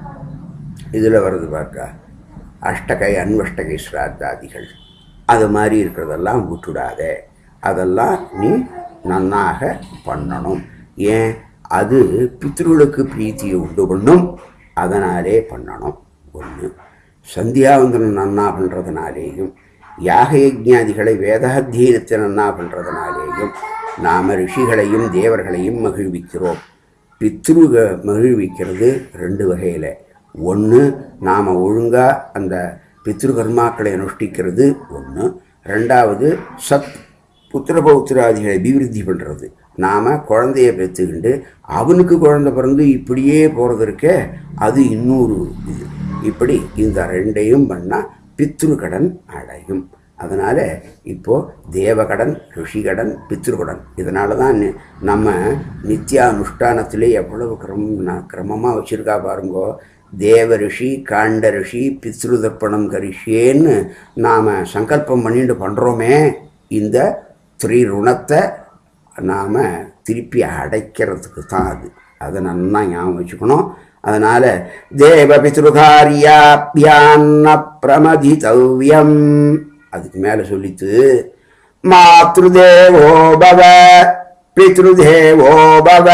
இதில் வருது பார்க்க அஷ்டகை அன்வஷ்டகை ஸ்ராத்தாதிகள், அது மாதிரி இருக்கிறதெல்லாம் விட்டுடாத. அதெல்லாம் நீ நன்னாக பண்ணணும். ஏன்? அது பித்ருளுக்கு பிரீத்தியை உண்டு பண்ணும், அதனாலே பண்ணணும். ஒன்று. சந்தியாவந்தனம் நன்னா பண்ணுறதுனாலேயும் யாக யஜ்ஞாதிகளை வேதாத்தியனத்தை நன்னா பண்ணுறதுனாலேயும் நாம் ரிஷிகளையும் தேவர்களையும் மகிழ்விக்கிறோம். பித்ருக மகிழ்விக்கிறது ரெண்டு வகையில். ஒன்று, நாம் ஒழுங்காக அந்த பித்ருகர்மாக்களை அனுஷ்டிக்கிறது ஒன்று. ரெண்டாவது, சத் புத்திரபௌத்திராதிகளை அபிவிருத்தி பண்ணுறது. நாம் குழந்தைய பெற்றுக்கிண்டு அவனுக்கு குழந்தை பிறந்து இப்படியே போகிறதுக்கே அது இன்னொரு இது. இப்படி இந்த ரெண்டையும் பண்ணால் பித்ரு கடன் அடையும். அதனால் இப்போது தேவகடன், ரிஷிகடன், பித்ருகடன். இதனால தான் நம்ம நித்தியானுஷ்டானத்திலே எவ்வளவு கிரம கிரமமாக வச்சுருக்கா பாருங்கோ. தேவ ரிஷி, காண்ட ரிஷி, பித்ரு தர்ப்பணம் கரிஷேன்னு நாம் சங்கல்பம் பண்ணிட்டு பண்ணுறோமே. இந்த திரிருணத்தை நாம் திருப்பி அடைக்கிறதுக்கு தான் அது. அதை நல்லா ஞாபகம் வச்சுக்கணும். அதனால் தேவ பித்ருகாரியாபியான்ன பிரமதிதவ்யம். அதுக்கு மேலே சொல்லித்து மாத்ருதேவோ பவ பித்ருதேவோ பவ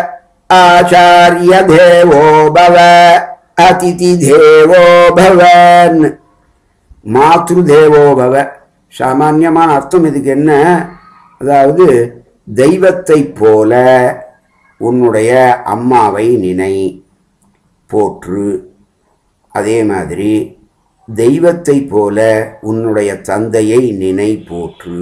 ஆச்சாரிய தேவோ பவ அதிதி தேவோ பவன். மாத்ருதேவோ பவ சாமான்யமான அர்த்தம் இதுக்கு என்ன? அதாவது தெய்வத்தை போல உன்னுடைய அம்மாவை நினை, போற்று. அதே மாதிரி தெய்வத்தை போல உன்னுடைய தந்தையை நினை, போற்று.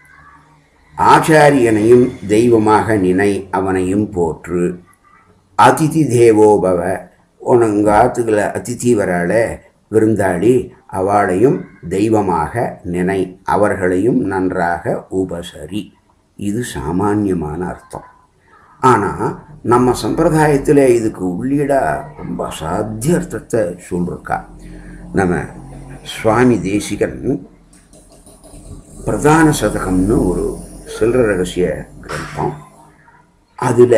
ஆச்சாரியனையும் தெய்வமாக நினை, அவனையும் போற்று. அதிதி தேவோபவ, உனங்க ஆத்துக்களை அதிதி வராள விருந்தாளி, அவளையும் தெய்வமாக நினை, அவர்களையும் நன்றாக உபசரி. இது சாமான்யமான அர்த்தம். ஆனால் நம்ம சம்பிரதாயத்தில் இதுக்கு உள்ளீடாக ரொம்ப அசாத்திய அர்த்தத்தை சொல்லிருக்கா. நம்ம சுவாமி தேசிகன் பிரதான சதகம்னு ஒரு சில்ற ரகசிய கிரந்தம், அதில்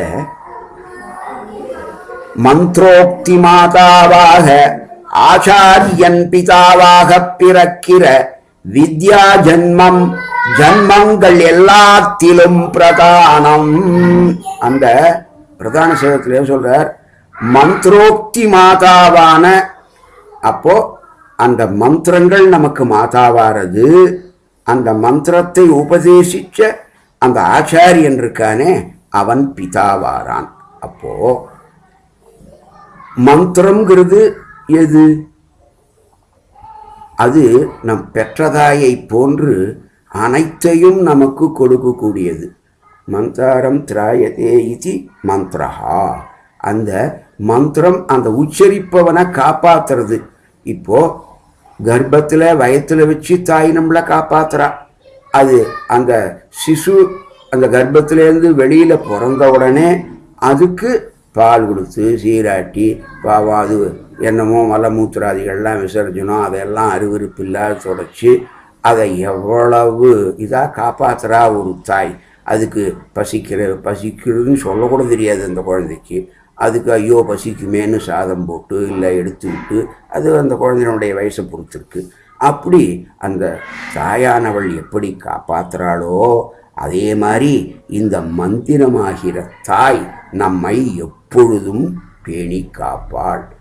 மந்திரோக்தி மாதாவாக ஆச்சாரியன் பிதாவாக பிறக்கிற வித்யா ஜன்மம் ஜன்மங்கள் எல்லாத்திலும் பிரதானம். அந்த பிரதான சேவத்திலே சொல்றார் மந்திரோக்தி மாதாவான. அப்போ அந்த மந்திரங்கள் நமக்கு மாதாவாரது. அந்த மந்திரத்தை உபதேசிச்ச அந்த ஆச்சாரியன் இருக்கானே அவன் பிதாவாரான். அப்போ மந்திரம்ங்கிறது எது? அது நம் பெற்றதாயை போன்று அனைத்தையும் நமக்கு கொடுக்கக்கூடியது. மந்திரம் திராயதே இதி மந்திரஹா. அந்த மந்திரம் அந்த உச்சரிப்பவனை காப்பாற்றுறது. இப்போ கர்ப்பத்தில் வயத்தில் வச்சு தாய் நம்மளை காப்பாற்றுறா. அது அந்த சிசு அந்த கர்ப்பத்திலேருந்து வெளியில் பிறந்த உடனே அதுக்கு பால் கொடுத்து சீராட்டி பாவம் அது என்னமோ மலமூத்திராதிகள்லாம் விசர்ஜனம் அதெல்லாம் அருவருப்பு இல்லாத தொடச்சி அதை எவ்வளவு இதாக காப்பாற்றுறா ஒரு தாய். அதுக்கு பசிக்கிற பசிக்கிறதுன்னு சொல்லக்கூட தெரியாது அந்த குழந்தைக்கு. அதுக்கு ஐயோ பசிக்குமேன்னு சாதம் போட்டு இல்லை எடுத்து விட்டு அது அந்த குழந்தையினுடைய வயசை பொறுத்திருக்கு. அப்படி அந்த தாயானவள் எப்படி காப்பாற்றுறாளோ அதே மாதிரி இந்த மந்திரமாகிற தாய் நம்மை எப்பொழுதும் பேணி காப்பாள்.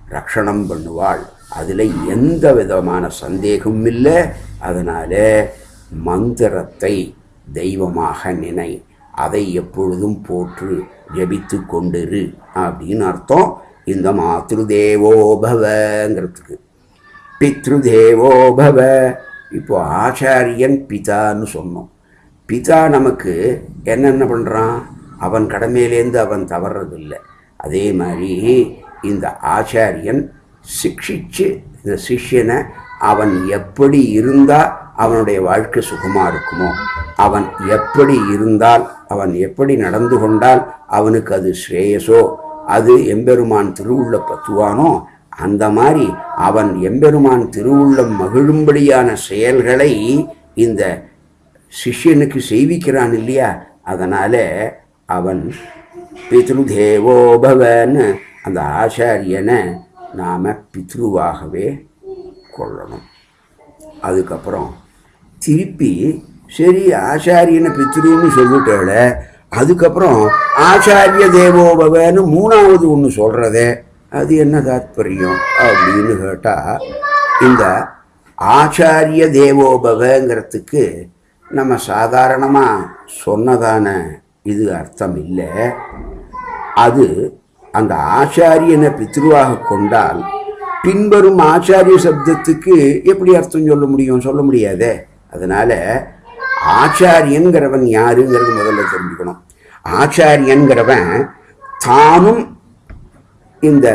ரக்ஷணம் பண்ணுவாள். அதில் எந்த விதமான சந்தேகமும் இல்லை. அதனால் மந்திரத்தை தெய்வமாக நினை, அதை எப்பொழுதும் போற்று, ஜபித்து கொண்டிரு அப்படின்னு அர்த்தம் இந்த மாத்ருதேவோபவங்கிறதுக்கு. பித்ருதேவோபவ, இப்போ ஆச்சாரியன் பிதான்னு சொன்னோம். பிதா நமக்கு என்னென்ன பண்ணுறான்? அவன் கடமையிலேருந்து அவன் தவறதில்லை. அதே மாதிரி இந்த ஆச்சாரியன் சிக்ஷிச்சு இந்த சிஷ்யனை அவன் எப்படி இருந்தால் அவனுடைய வாழ்க்கை சுகமாக இருக்குமோ, அவன் எப்படி இருந்தால், அவன் எப்படி நடந்து கொண்டால் அவனுக்கு அது ஸ்ரேயஸோ, அது எம்பெருமான் திருவுள்ள பத்துவானோ, அந்த மாதிரி அவன் எம்பெருமான் திருவுள்ளம் மகிழும்படியான செயல்களை இந்த சிஷ்யனுக்கு செய்விக்கிறான் இல்லையா? அதனால் அவன் பித்ருதேவோபவன்னு அந்த ஆச்சாரியனை நாம் பித்ருவாகவே கொள்ளணும். அதுக்கப்புறம் திருப்பி சரி ஆச்சாரியனை பித்ருன்னு சொல்லிட்டால, அதுக்கப்புறம் ஆச்சாரிய தேவோபவன்னு மூணாவது ஒன்று சொல்கிறதே, அது என்ன தாத்பரியம் அப்படின்னு கேட்டால், இந்த ஆச்சாரிய தேவோபவங்கிறதுக்கு நம்ம சாதாரணமாக சொன்னதான இது அர்த்தம் இல்லை. அது அந்த ஆச்சாரியனை பித்ருவாக கொண்டால் பின்வரும் ஆச்சாரிய சப்தத்துக்கு எப்படி அர்த்தம் சொல்ல முடியும்? சொல்ல முடியாதே. அதனால் ஆச்சாரியன்கிறவன் யாருங்கிறது முதல்ல தெரிஞ்சுக்கணும். ஆச்சாரியன்கிறவன் தானும் இந்த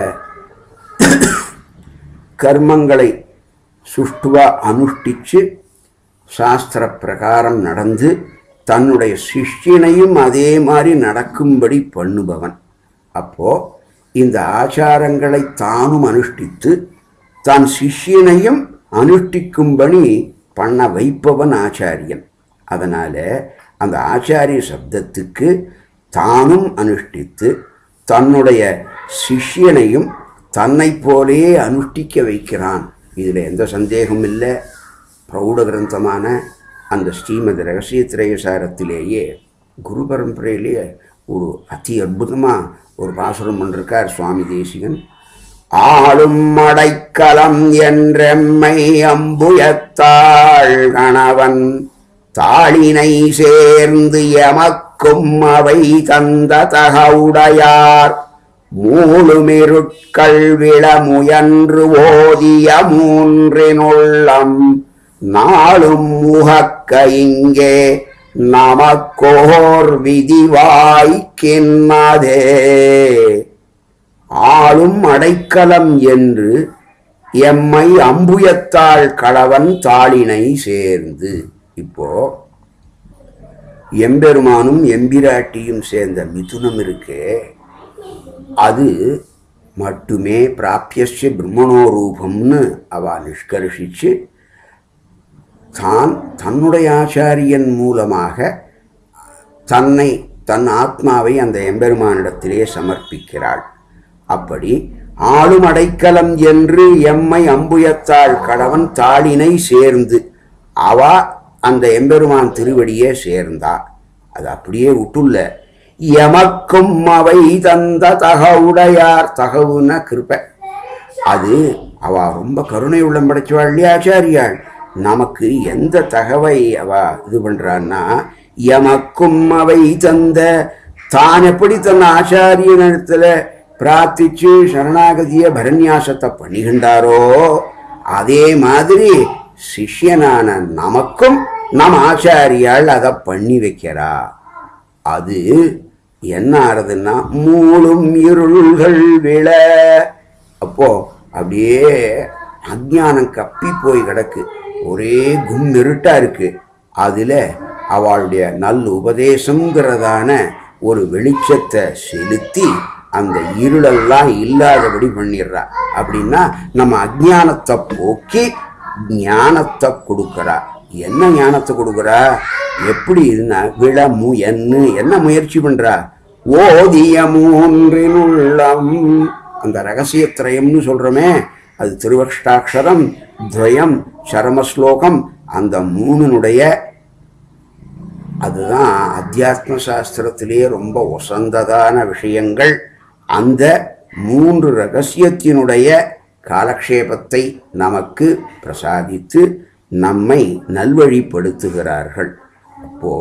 கர்மங்களை சுஷ்டுவா அனுஷ்டிச்சு சாஸ்திர பிரகாரம் நடந்து தன்னுடைய சிஷ்யனையும் அதே மாதிரி நடக்கும்படி பண்ணுபவன். அப்போது இந்த ஆச்சாரங்களை தானும் அனுஷ்டித்து தான் சிஷ்யனையும் அனுஷ்டிக்கும்படி பண்ண வைப்பவன் ஆச்சாரியன். அதனால் அந்த ஆச்சாரிய சப்தத்துக்கு தானும் அனுஷ்டித்து தன்னுடைய சிஷ்யனையும் தன்னை போலே அனுஷ்டிக்க வைக்கிறான். இதில் எந்த சந்தேகமும் இல்லை. பிரௌட கிரந்தமான அந்த ஸ்ரீமத் ரகசியத்திரயசாரத்திலேயே குரு பரம்பரையிலேயே ஒரு அதி அற்புதமாக ஒரு பாசுரம் பண்ணிருக்கார் சுவாமி தேசிகன். ஆளும் அடைக்கலம் என்றெம்மை அம்புயத்தாள் கணவன் தாளினை சேர்ந்து எமக்கும் அவை தந்த தகவுடையார் மூளுமிருட்கள் விளமுயன்று ஓதிய மூன்றினுள்ளம் நாளும் உகக்க இங்கே நமக்கோர் விதி வாய்க்கின்னதே. ஆளும் அடைக்கலம் என்று எம்மை அம்புயத்தாள் களவன் தாளினை சேர்ந்து. இப்போ எம்பெருமானும் எம்பிராட்டியும் சேர்ந்த மிதுனம் இருக்கே, அது மட்டுமே பிராபியஸ்ய பிரம்மணோ ரூபம்னு அவ நிஷ்கர்ஷிச்சு தான் தன்னுடைய ஆச்சாரியன் மூலமாக தன்னை தன் ஆத்மாவை அந்த எம்பெருமானிடத்திலே சமர்ப்பிக்கிறாள். அப்படி ஆளும் அடைக்கலம் என்று எம்மை அம்புயத்தாள் கடவன் தாளினை சேர்ந்து அவ அந்த எம்பெருமான் திருவடியே சேர்ந்தா. அது அப்படியே விட்டுள்ள எமக்கும் அவை தந்த தகவுடையார். தகவுன்னா கிருபை. அது அவ ரொம்ப கருணை உள்ளம் படைச்சவாள் இல்லையா ஆச்சாரியாள். நமக்கு எந்த தகவை அவ இது பண்றான்னா, எமக்கும் அவை தந்த, தான் எப்படி தன் ஆச்சாரியனிடத்துல பிரார்த்திச்சு சரணாகதிய பரநியாசத்தை பண்ணிக்கின்றாரோ அதே மாதிரி சிஷ்யனான நமக்கும் நம் ஆச்சாரியால் அதை பண்ணி வைக்கிறா. அது என்ன ஆறுதுன்னா மூளும் இருள்கள் விழ. அப்போ அப்படியே அஜ்ஞானம் கப்பி போய் கிடக்கு, ஒரே கும் இருட்டா இருக்கு. அதுல அவளுடைய நல் உபதேசங்கிறதான ஒரு வெளிச்சத்தை செலுத்தி அந்த இருளெல்லாம் இல்லாதபடி பண்ணிடுறா. அப்படின்னா நம்ம அஜ்ஞானத்தை போக்கி ஞானத்தை கொடுக்குறா. என்ன ஞானத்தை கொடுக்குறா? எப்படி இதுனா விளமு என்ன என்ன முயற்சி பண்றா? ஓதிய மூன்றினுள்ளம். அந்த ரகசியத்திரயம்னு சொல்றோமே, அது திருவஷ்டாட்சரம், துவயம், சரமஸ்லோகம், அந்த மூணுனுடைய அதுதான் அத்தியாத்ம சாஸ்திரத்திலேயே ரொம்ப உசந்ததான விஷயங்கள். அந்த மூன்று ரகசியத்தினுடைய காலக்ஷேபத்தை நமக்கு பிரசாதித்து நம்மை நல்வழிப்படுத்துகிறார்கள். அப்போ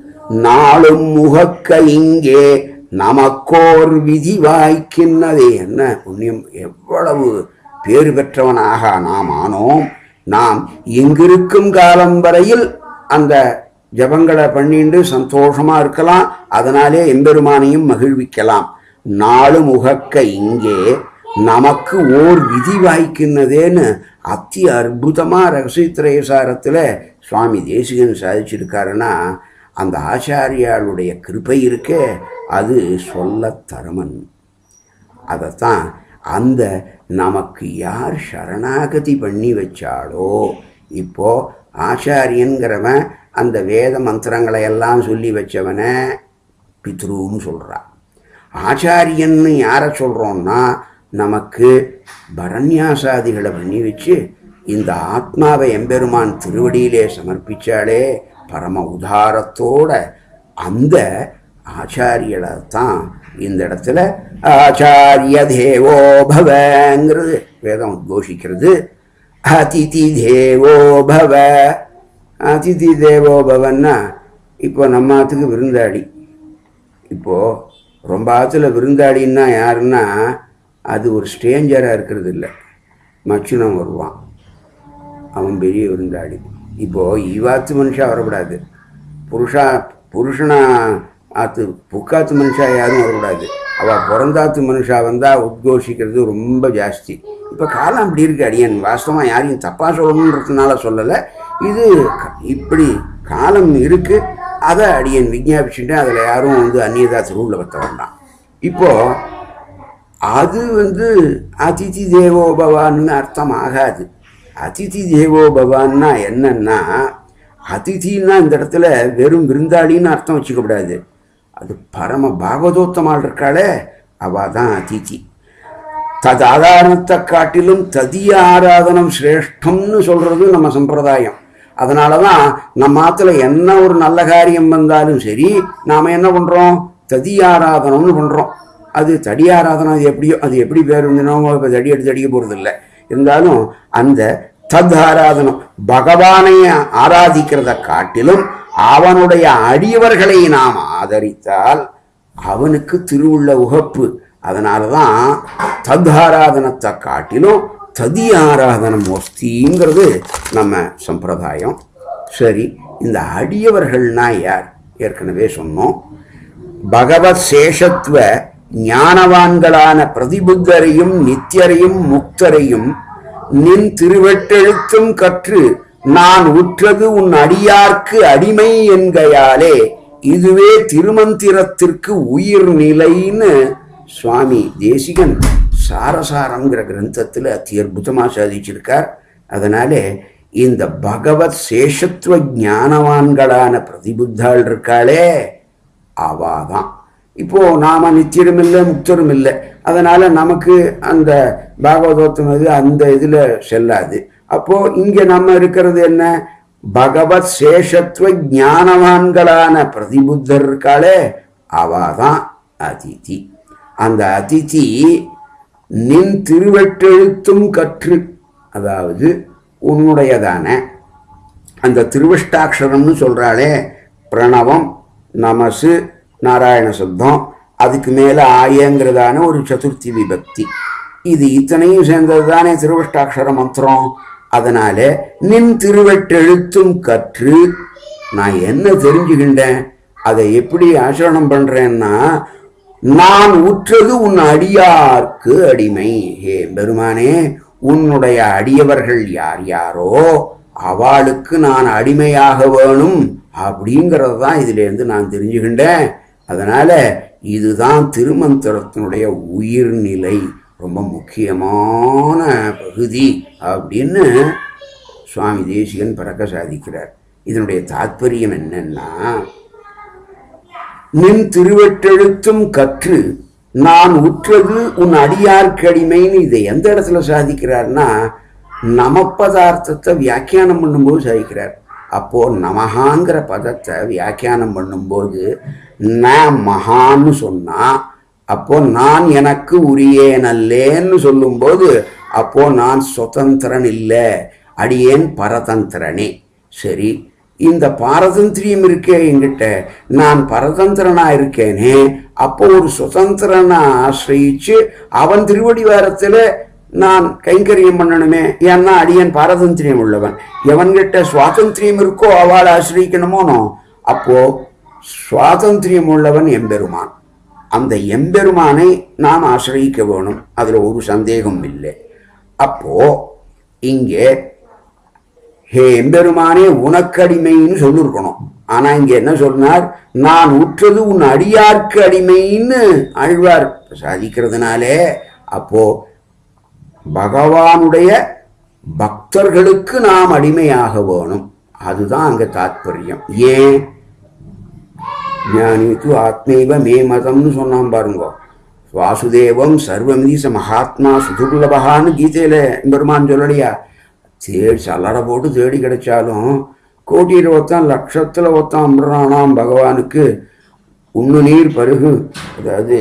நாளும் முகக்க இங்கே நமக்கோர் விதி வாய்க்கின்னதே. என்ன புண்ணியம், எவ்வளவு பேறு பெற்றவனாக நாம் ஆனோம். நாம் இங்கிருக்கும் காலம் வரையில் அந்த ஜபங்களை பண்ணிண்டு சந்தோஷமா இருக்கலாம், அதனாலே எம்பெருமானையும் மகிழ்விக்கலாம். நாலு முகக்க இங்கே நமக்கு ஓர் விதி வாய்க்கின்னதேன்னு அத்தி அற்புதமா ரகசியத்திரயசாரத்துல சுவாமி தேசிகன் சாதிச்சிருக்காருன்னா, அந்த ஆச்சாரியாளுடைய கிருபை இருக்கே அது சொல்ல தரமன். அதைத்தான் அந்த நமக்கு யார் சரணாகதி பண்ணி வச்சாலோ, இப்போ ஆச்சாரியன்கிறவன் அந்த வேத மந்திரங்களை எல்லாம் சொல்லி வச்சவனை பித்ருன்னு சொல்கிறான். ஆச்சாரியன்னு யாரை சொல்கிறோம்னா, நமக்கு பரண்யாசாதிகளை பண்ணி வச்சு இந்த ஆத்மாவை எம்பெருமான் திருவடியிலே சமர்ப்பிச்சாலே பரம உதாரத்தோட அந்த ஆச்சாரியலை தான் இந்த இடத்துல ஆச்சாரிய தேவோ பவங்கிறது வேதம் உத்கோஷிக்கிறது. அதிதி தேவோ பவ. அதிதி தேவோ பவன்னா இப்போ நம்ம ஆற்றுக்கு விருந்தாடி. இப்போது ரொம்ப ஆற்றுல விருந்தாடின்னா யாருன்னா அது ஒரு ஸ்ட்ரேஞ்சராக இருக்கிறது இல்லை, மச்சுனம் வருவான், அவன் பெரிய விருந்தாடி. இப்போது ஈவாத்து மனுஷா வரக்கூடாது, புருஷா புருஷனா ஆற்று புக்காத்து மனுஷா யாரும் வரக்கூடாது. அவள் பிறந்தாத்து மனுஷா வந்தால் உத்கோஷிக்கிறது ரொம்ப ஜாஸ்தி. இப்போ காலம் அப்படி இருக்கு. அடியன் வாஸ்தவமாக யாரையும் தப்பாக சொல்லணுன்றதுனால சொல்லலை, இது இப்படி காலம் இருக்குது, அதை அடியன் விஞ்ஞாபிச்சுட்டு அதில் யாரும் வந்து அந்நியதா திருவுள்ள பற்ற வேண்டாம். இப்போது அது வந்து அதிதி தேவோபவான்னு அர்த்தம் ஆகாது. அதிதி தேவோபவான்னா என்னன்னா, அதிதின்னா இந்த இடத்துல வெறும் விருந்தாளின்னு அர்த்தம் வச்சுக்கப்படாது. அது பரம பாகவதோத்தமாள் இருக்காளே அவள் தான் அதிதி. தது ஆதாரணத்தை காட்டிலும் ததிய ஆராதனம் சிரேஷ்டம்னு சொல்கிறது நம்ம சம்பிரதாயம். அதனால தான் நம்ம ஆற்றுல என்ன ஒரு நல்ல காரியம் வந்தாலும் சரி, நாம் என்ன பண்ணுறோம், ததி ஆராதனம்னு பண்ணுறோம். அது தடி ஆராதனம், அது எப்படியோ அது எப்படி பேர் இருந்தனோ இப்போ தடி எடுத்து அடிக்க போகிறது இல்லை. இருந்தாலும் அந்த தத் ஆராதனம் பகவானை ஆராதிக்கிறத காட்டிலும் அவனுடைய அடியவர்களை நாம் ஆதரித்தால் அவனுக்கு திருவுள்ள உகப்பு. அதனால தான் தத் ஆராதனத்தை காட்டிலும் ததி ஆராதனம் ஒஸ்திங்கிறது நம்ம சம்பிரதாயம். சரி, இந்த அடியவர்கள்னா யார்? ஏற்கனவே சொன்னோம். பகவத் சேஷத்துவ ஞானவான்களான பிரதிபுத்தரையும் நித்தியரையும் முக்தரையும் நின் திருவெட்டெழுத்தும் கற்று நான் உற்றது உன் அடியார்க்கு அடிமை என்கையாலே இதுவே திருமந்திரத்திற்கு உயிர்நிலைன்னு சுவாமி தேசிகன் சாரசாரங்கிற கிரந்தத்தில் அத்தி அற்புதமாக சாதிச்சிருக்கார். அதனாலே இந்த பகவத் சேஷத்துவ ஞானவான்களான பிரதிபுத்தாள் இருக்காளே அவாதான். இப்போது நாம் நித்தியரும் இல்லை முக்தரும் இல்லை, அதனால் நமக்கு அந்த பாகவதோத்தம் இது அந்த இதில் செல்லாது. அப்போது இங்கே நம்ம இருக்கிறது என்ன, பகவத் சேஷத்துவ ஞானவான்களான பிரதிபுத்தர் இருக்காளே அவாதான் அதிதி. அந்த அதிதி நின் திருவெட்டெழுத்தும் கற்று, அதாவது உன்னுடையதான அந்த திருவஷ்டாட்சரம்னு சொல்கிறாளே, பிரணவம், நமசு, நாராயண சப்தம், அதுக்கு மேலே ஆயங்கிறதான ஒரு சதுர்த்தி விபக்தி, இது இத்தனையும் சேர்ந்தது தானே திருவஷ்டாட்சர மந்திரம். அதனால நின் திருவெட்டெழுத்தும் கற்று நான் என்ன தெரிஞ்சுக்கின்றேன், அதை எப்படி ஆச்சரணம் பண்ணுறேன்னா, நான் உற்றது உன் அடியார்க்கு அடிமை. ஹே பெருமானே, உன்னுடைய அடியவர்கள் யார் யாரோ அவளுக்கு நான் அடிமையாக வேணும் அப்படிங்கிறது தான் இதிலேருந்து நான் தெரிஞ்சுக்கின்றேன். அதனால் இதுதான் திருமந்திரத்தினுடைய உயிர்நிலை, ரொம்ப முக்கியமான பகுதி அப்படின்னு சுவாமி தேசிகன் பறக்க சாதிக்கிறார். இதனுடைய தாத்பரியம் என்னன்னா, நின் திருவெட்டெழுத்தும் கற்று நான் உற்றது உன் அடியார்க்கடிமைன்னு இதை எந்த இடத்துல சாதிக்கிறார்னா, நமப்பதார்த்தத்தை வியாக்கியானம் பண்ணும்போது சாதிக்கிறார். அப்போது நமஹாங்கிற பதத்தை வியாக்கியானம் பண்ணும்போது ந மகான்னு சொன்னால் அப்போ நான் எனக்கு உரியேன் அல்லேன்னு சொல்லும்போது அப்போ நான் சுதந்திரன் இல்லை, அடியேன் பரதந்திரனே. சரி, இந்த பாரதந்திரியம் இருக்கே என்கிட்ட, நான் பரதந்திரனா இருக்கேனே, அப்போ ஒரு சுதந்திரனா ஆசிரியிச்சு அவன் திருவடி வாரத்தில் நான் கைங்கரியம் பண்ணணுமே. ஏன்னா அடியன் பாரதந்திரியம் உள்ளவன். எவன்கிட்ட சுவாதந்திரியம் இருக்கோ அவளை ஆசிரியக்கணுமோனோ. அப்போ சுவாதந்திரியம் உள்ளவன் எம்பெருமான். அந்த எம்பெருமானை நாம் ஆசிரியிக்க வேணும், அதில் ஒரு சந்தேகம் இல்லை. அப்போ இங்கே ஹே எம்பெருமானே உனக்கடிமைன்னு சொல்லிருக்கணும். ஆனா இங்க என்ன சொன்னார், நான் உற்றது உன் அடியார்க்கு அடிமைன்னு ஆழ்வார் சாதிக்கிறதுனாலே அப்போ பகவானுடைய பக்தர்களுக்கு நாம் அடிமையாக வேணும். அதுதான் அங்க தாத்பரியம். ஏன் ஞானித்து ஆத்மேவ மே மதம்னு சொன்னான் பாருங்க. வாசுதேவம் சர்வமிதி ச மகாத்மா சுதுர்லபகான்னு கீதையில பெருமான் சொல்லலையா? தேடி சல்லடை போட்டு தேடி கிடைச்சாலும் கோட்டியில் ஒத்தான் லட்சத்தில் ஒத்தான் அம்புறானாம் பகவானுக்கு. உண்ணு நீர் பருகு, அதாவது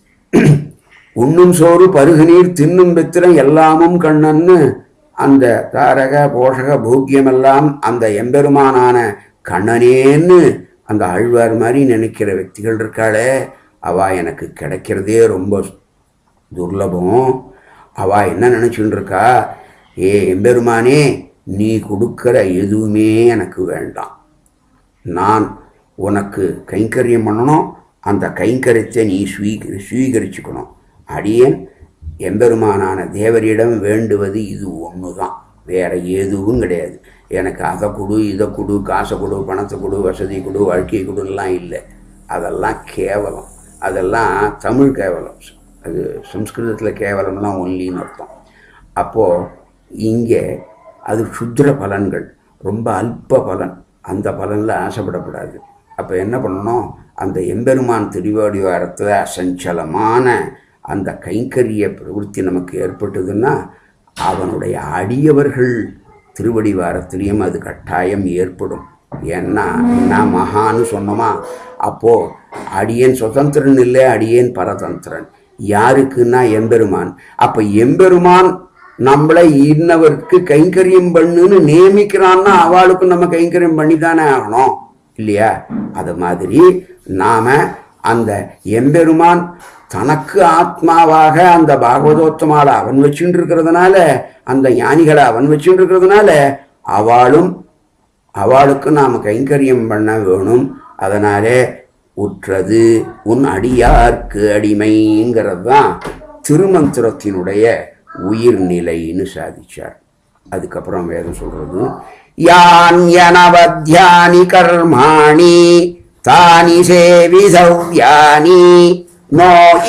உண்ணும் சோறு பருகு நீர் தின்னும் பெத்திரம் எல்லாமும் கண்ணன்னு அந்த தாரக போஷக பூக்கியமெல்லாம் அந்த எம்பெருமானான கண்ணனேன்னு அந்த ஆழ்வார் மாதிரி நினைக்கிற వ్యక్తిகள் இருக்காளே, அவா எனக்கு கிடைக்கிறதே ரொம்ப துர்லபம். அவா என்ன நினைச்சுட்டு இருக்கா, ஏ எம்பெருமானே நீ கொடுக்கிற எதுவுமே எனக்கு வேண்டாம், நான் உனக்கு கைங்கரியம் பண்ணணும், அந்த கைங்கரியத்தை நீ ஸ்வீகரி ஸ்வீகரிச்சுக்கணும். அடியேன் எம்பெருமானான தேவரிடம் வேண்டுவது இது ஒன்று தான், வேற எதுவும் கிடையாது. எனக்கு அதை கொடு இதை கொடு காசை கொடு பணத்தை கொடு வசதி கொடு வாழ்க்கை கொடுலாம் இல்லை. அதெல்லாம் கேவலம், அதெல்லாம் தமிழ் கேவலம். அது சம்ஸ்கிருதத்தில் கேவலம்லாம் ஒன்லின்னு அர்த்தம். அப்போது இங்கே அது சுத்திர பலன்கள், ரொம்ப அல்ப பலன். அந்த பலனில் ஆசைப்படக்கூடாது. அப்போ என்ன பண்ணணும், அந்த எம்பெருமான் திருவாடி வாரத்தில் அசஞ்சலமான அந்த கைங்கரிய பிரவೃತ್ತಿ நமக்கு ஏற்பட்டதுன்னா அவனுடைய அடியவர்கள் திருவடி வாரத்திலையும் அது கட்டாயம் ஏற்படும். ஏன்னா நான் மகான்னு சொன்னோமா, அப்போது அடியேன் சுதந்திரன் இல்லை, அடியேன் பரதந்திரன். யாருக்குன்னா எம்பெருமான். அப்போ எம்பெருமான் நம்மளை இன்னவருக்கு கைங்கரியம் பண்ணுன்னு நியமிக்கிறான்னா அவளுக்கு நம்ம கைங்கரியம் பண்ணி தானே ஆகணும் இல்லையா? அது மாதிரி நாம அந்த எம்பெருமான் தனக்கு ஆத்மாவாக அந்த பாகவதோத்தமால அவன் வச்சுட்டு இருக்கிறதுனால, அந்த ஞானிகளை அவன் வச்சுட்டு இருக்கிறதுனால அவளும் அவளுக்கு நாம் கைங்கரியம் பண்ண வேணும். அதனாலே உற்றது உன் அடியார்க்கு அடிமைங்கிறது தான் திருமந்திரத்தினுடைய உயிர்நிலைன்னு சாதிச்சார். அதுக்கப்புறம் வேதம் சொல்றது, யான் யனவத்யானி கர்மாணி தானி சேவிசவ்யானி நோ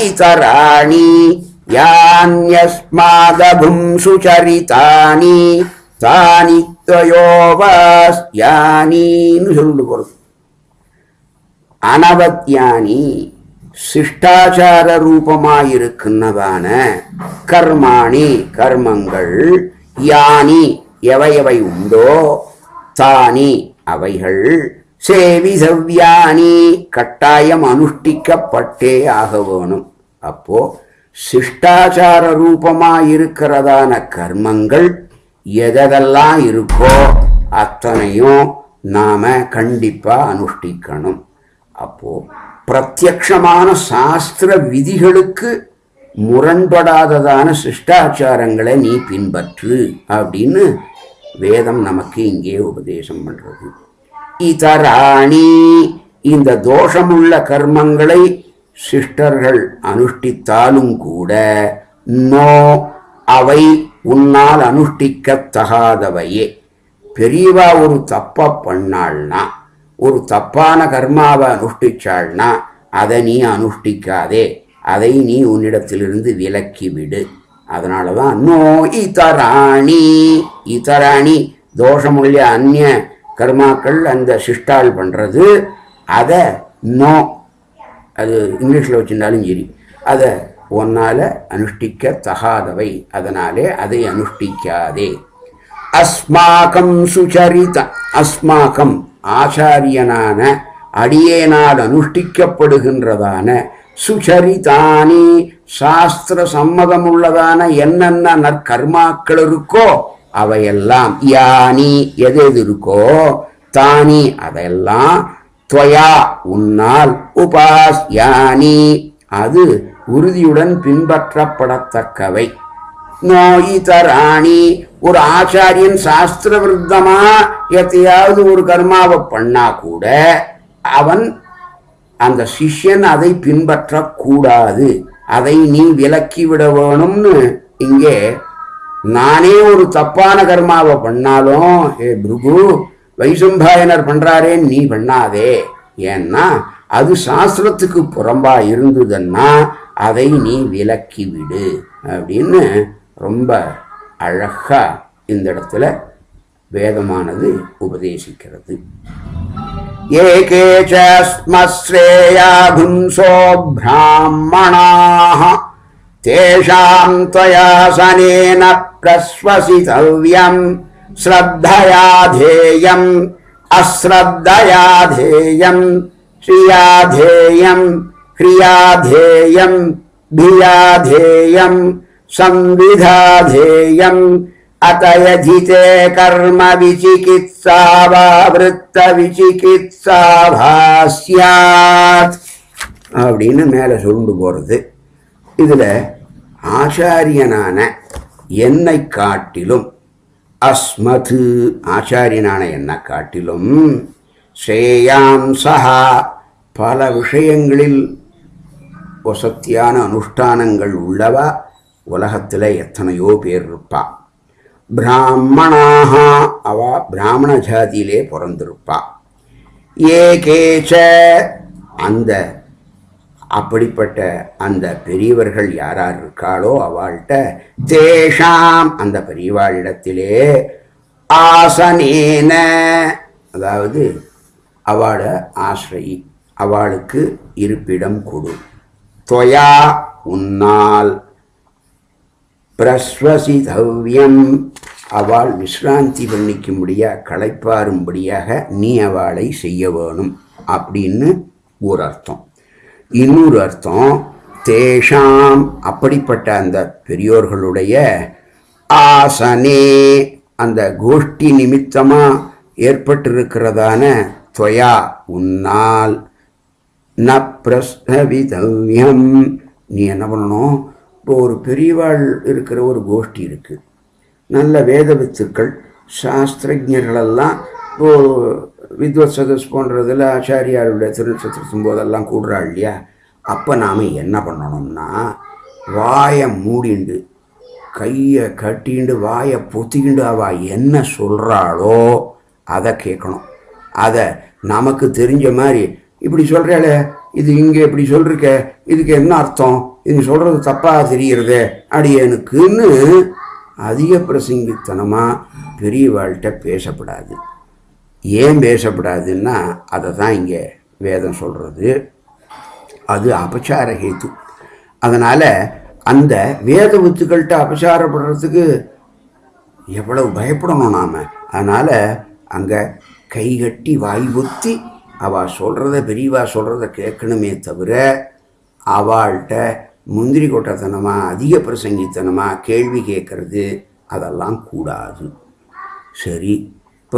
இதராணி யான்யஸ்மாதபும் சுசரிதானி தானி த்வயோவாஸ்யானின்னு சொல்லிட்டு போகிறது. அனவத்யானி சிஷ்டாச்சார ரூபமாயிருக்கின்றதான கர்மாணி கர்மங்கள், யானி எவையவை உண்டோ, தானி அவைகள், சேவிசவ்யானி கட்டாயம் அனுஷ்டிக்கப்பட்டே ஆக வேணும். அப்போ சிஷ்டாச்சார ரூபமாயிருக்கிறதான கர்மங்கள் எதெல்லாம் இருக்கோ அத்தனையும் நாம கண்டிப்பா அனுஷ்டிக்கணும். அப்போ பிரத்யக்ஷமான சாஸ்திர விதிகளுக்கு முரண்படாததான சிஷ்டாச்சாரங்களை நீ பின்பற்று அப்படின்னு வேதம் நமக்கு இங்கே உபதேசம் பண்றது. இதராணி இந்த தோஷமுள்ள கர்மங்களை சிஷ்டர்கள் அனுஷ்டித்தாலும் கூட நோ அவை உன்னால் அனுஷ்டிக்கத்தகாதவையே. பெரியவா ஒரு தப்ப பண்ணாள்னா, ஒரு தப்பான கர்மாவை அனுஷ்டிச்சாள்னா அதை நீ அனுஷ்டிக்காதே, அதை நீ உன்னிடத்திலிருந்து விலக்கி விடு. அதனால தான் நோ இதராணி. இதராணி தோஷமுள்ள அந்நிய கர்மாக்கள் அந்த சிஷ்டால் பண்ணுறது, அதை நோ, அது இங்கிலீஷில் வச்சுருந்தாலும் சரி, அதை ஒன்னால் அனுஷ்டிக்க தகாதவை, அதனாலே அதை அனுஷ்டிக்காதே. அஸ்மாகம் சுச்சரித, அஸ்மாகம் ஆச்சாரியனான அடியேனால் அனுஷ்டிக்கப்படுகின்றதான சுச்சரிதானி சாஸ்திர சம்மதமுள்ளதான என்னென்ன நற்கர்மாக்கள் இருக்கோ அவையெல்லாம் யானி எது எது இருக்கோ தானி அதெல்லாம் துவயா உன்னால் உபாஸ்யானி அது உறுதியுடன் பின்பற்றப்படத்தக்கவை. நோயிதராணி ஒரு ஆச்சாரியன் சாஸ்திர விருத்தமா எத்தையாவது ஒரு கர்மாவை பண்ணா கூட அவன் அந்த சிஷ்யன் அதை பின்பற்றக்கூடாது, அதை நீ விலக்கி விட வேணும்னு இங்கே நானே ஒரு தப்பான கர்மாவை பண்ணாலும் ஏ பிருகு வைசம்பாயனர் பண்றாரேன்னு நீ பண்ணாதே, ஏன்னா அது சாஸ்திரத்துக்கு புறம்பா இருந்ததுன்னா அதை நீ விலக்கி விடு அப்படின்னு ரொம்ப அழகா இந்த இடத்துல வேதமானது உபதேசிக்கிறது. ஏகே ஸ்மஸ்ரேயா குன்சோ பிராமணாஹ தேஷாம் த்வயாசனேன பிரஸ்வசிதவ்யம் ஸ்ரத்தயாதேயம் அஸ்ரத்தயாதேயம் ஸ்ரீயாதேயம் ஹ்ரியாதேயம் பியாதேயம் சம்விதாதேயம் அதயஜிதே கர்ம விசிகித்சா வா விருத்த விசிகித்சா பாஸ்யாத் அப்படின்னு மேலே சொல்லிட்டு போகிறது. இதில் ஆச்சாரியனான என்னை காட்டிலும் அஸ்மது ஆச்சாரியனான என்னை காட்டிலும் ஸ்ரேயாம்சா பல விஷயங்களில் வசத்தியான அனுஷ்டானங்கள் உள்ளவா உலகத்தில் எத்தனையோ பேர் இருப்பா. பிராமணாக அவ பிராமண ஜாதியிலே பிறந்திருப்பா. ஏகேச்ச அந்த அப்படிப்பட்ட அந்த பெரியவர்கள் யாரார் இருக்காளோ அவள்கிட்ட தேஷாம் அந்த பெரியவாளிடத்திலே ஆசனேன அதாவது அவளை ஆசிரியை அவளுக்கு இருப்பிடம் கொடு. தொயா உன்னால் பிரஸ்வசிதவ்யம் அவள் விஸ்ராந்தி பண்ணிக்கும்படியாக களைப்பாரும்படியாக நீ அவளை செய்ய வேணும் அப்படின்னு ஒரு அர்த்தம். இன்னொரு அர்த்தம் தேஷாம் அப்படிப்பட்ட அந்த பெரியோர்களுடைய ஆசனே அந்த கோஷ்டி நிமித்தமாக ஏற்பட்டிருக்கிறதான துவயா உன்னால் ந பிரஸ்தவிதவ்யம் நீ என்ன பண்ணணும். இப்போ ஒரு பெரியவாள் இருக்கிற ஒரு கோஷ்டி இருக்குது, நல்ல வேத வித்துக்கள் சாஸ்திரஜர்களெல்லாம் இப்போது வித்வத் சதஸ் போன்றதில் ஆச்சாரியாருடைய திருநட்சத்திரத்தும் போதெல்லாம் கூடுறாள் இல்லையா. அப்போ நாம் என்ன பண்ணணும்னா வாயை மூடிண்டு கையை கட்டிண்டு வாயை பொத்திக்கிண்டு அவள் என்ன சொல்கிறாளோ அதை கேட்கணும். அதை நமக்கு தெரிஞ்ச மாதிரி இப்படி சொல்கிறாளே இது இங்கே இப்படி சொல்லிருக்க இதுக்கு என்ன அர்த்தம், இது சொல்கிறது தப்பாக தெரிகிறதே அடியனுக்குன்னு அதிக பிரசங்கித்தனமாக பெரியவாள்கிட்ட பேசப்படாது. ஏன் பேசப்படாதுன்னா அதை தான் இங்கே வேதம் சொல்கிறது, அது அபச்சார ஹேத்து. அதனால் அந்த வேத வித்துக்கள்கிட்ட அபச்சாரப்படுறதுக்கு எவ்வளவு பயப்படணும் நாம். அதனால் அங்கே கைகட்டி வாய் ஒத்தி அவள் சொல்கிறத பெரியவா சொல்கிறத கேட்கணுமே தவிர அவள்கிட்ட முந்திரி கொட்டத்தனமாக அதிக பிரசங்கித்தனமாக கேள்வி கேட்கறது அதெல்லாம் கூடாது. சரி, இப்போ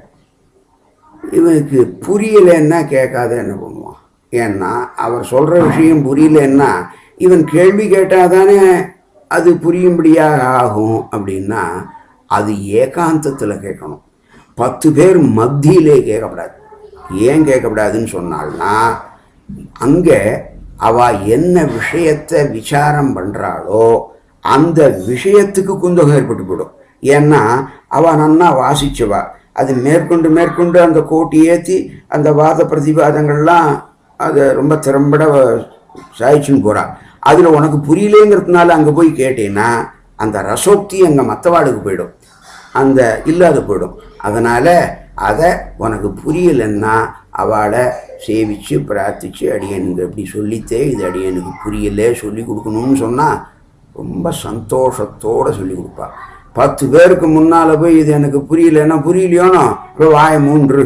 இவனுக்கு புரியலைன்னா கேட்காத என்ன பண்ணுவான். ஏன்னா அவர் சொல்கிற விஷயம் புரியலன்னா இவன் கேள்வி கேட்டால் தானே அது புரியும்படியாக ஆகும். அப்படின்னா அது ஏகாந்தத்தில் கேட்கணும், பத்து பேர் மத்தியிலே கேட்கப்படாது. ஏன் கேட்கப்படாதுன்னு சொன்னால்னா அங்கே அவள் என்ன விஷயத்தை விசாரம் பண்ணுறாளோ அந்த விஷயத்துக்கு குந்தகம் ஏற்பட்டு போயிடும். ஏன்னா அவள் நன்னா வாசிச்சவா, அது மேற்கொண்டு மேற்கொண்டு அந்த கோட்டி ஏற்றி அந்த வாத பிரதிவாதங்கள்லாம் அதை ரொம்ப திறம்பட சாய்ச்சின்னு போகிறாள். அதில் உனக்கு புரியலேங்கிறதுனால அங்கே போய் கேட்டேன்னா அந்த ரசோக்தி அங்கே மற்றவாளுக்கு போயிடும், அந்த இல்லாத போயிடும். அதனால் அதை உனக்கு புரியலைன்னா அவளை சேவித்து பிரார்த்தித்து அடியனுக்கு அப்படி சொல்லித்தே இது அடியனுக்கு புரியலே சொல்லி கொடுக்கணும்னு சொன்னால் ரொம்ப சந்தோஷத்தோடு சொல்லி கொடுப்பா. பத்து பேருக்கு முன்னால் போய் இது எனக்கு புரியலன்னா புரியலையோனோ இப்போ வாயை மூன்று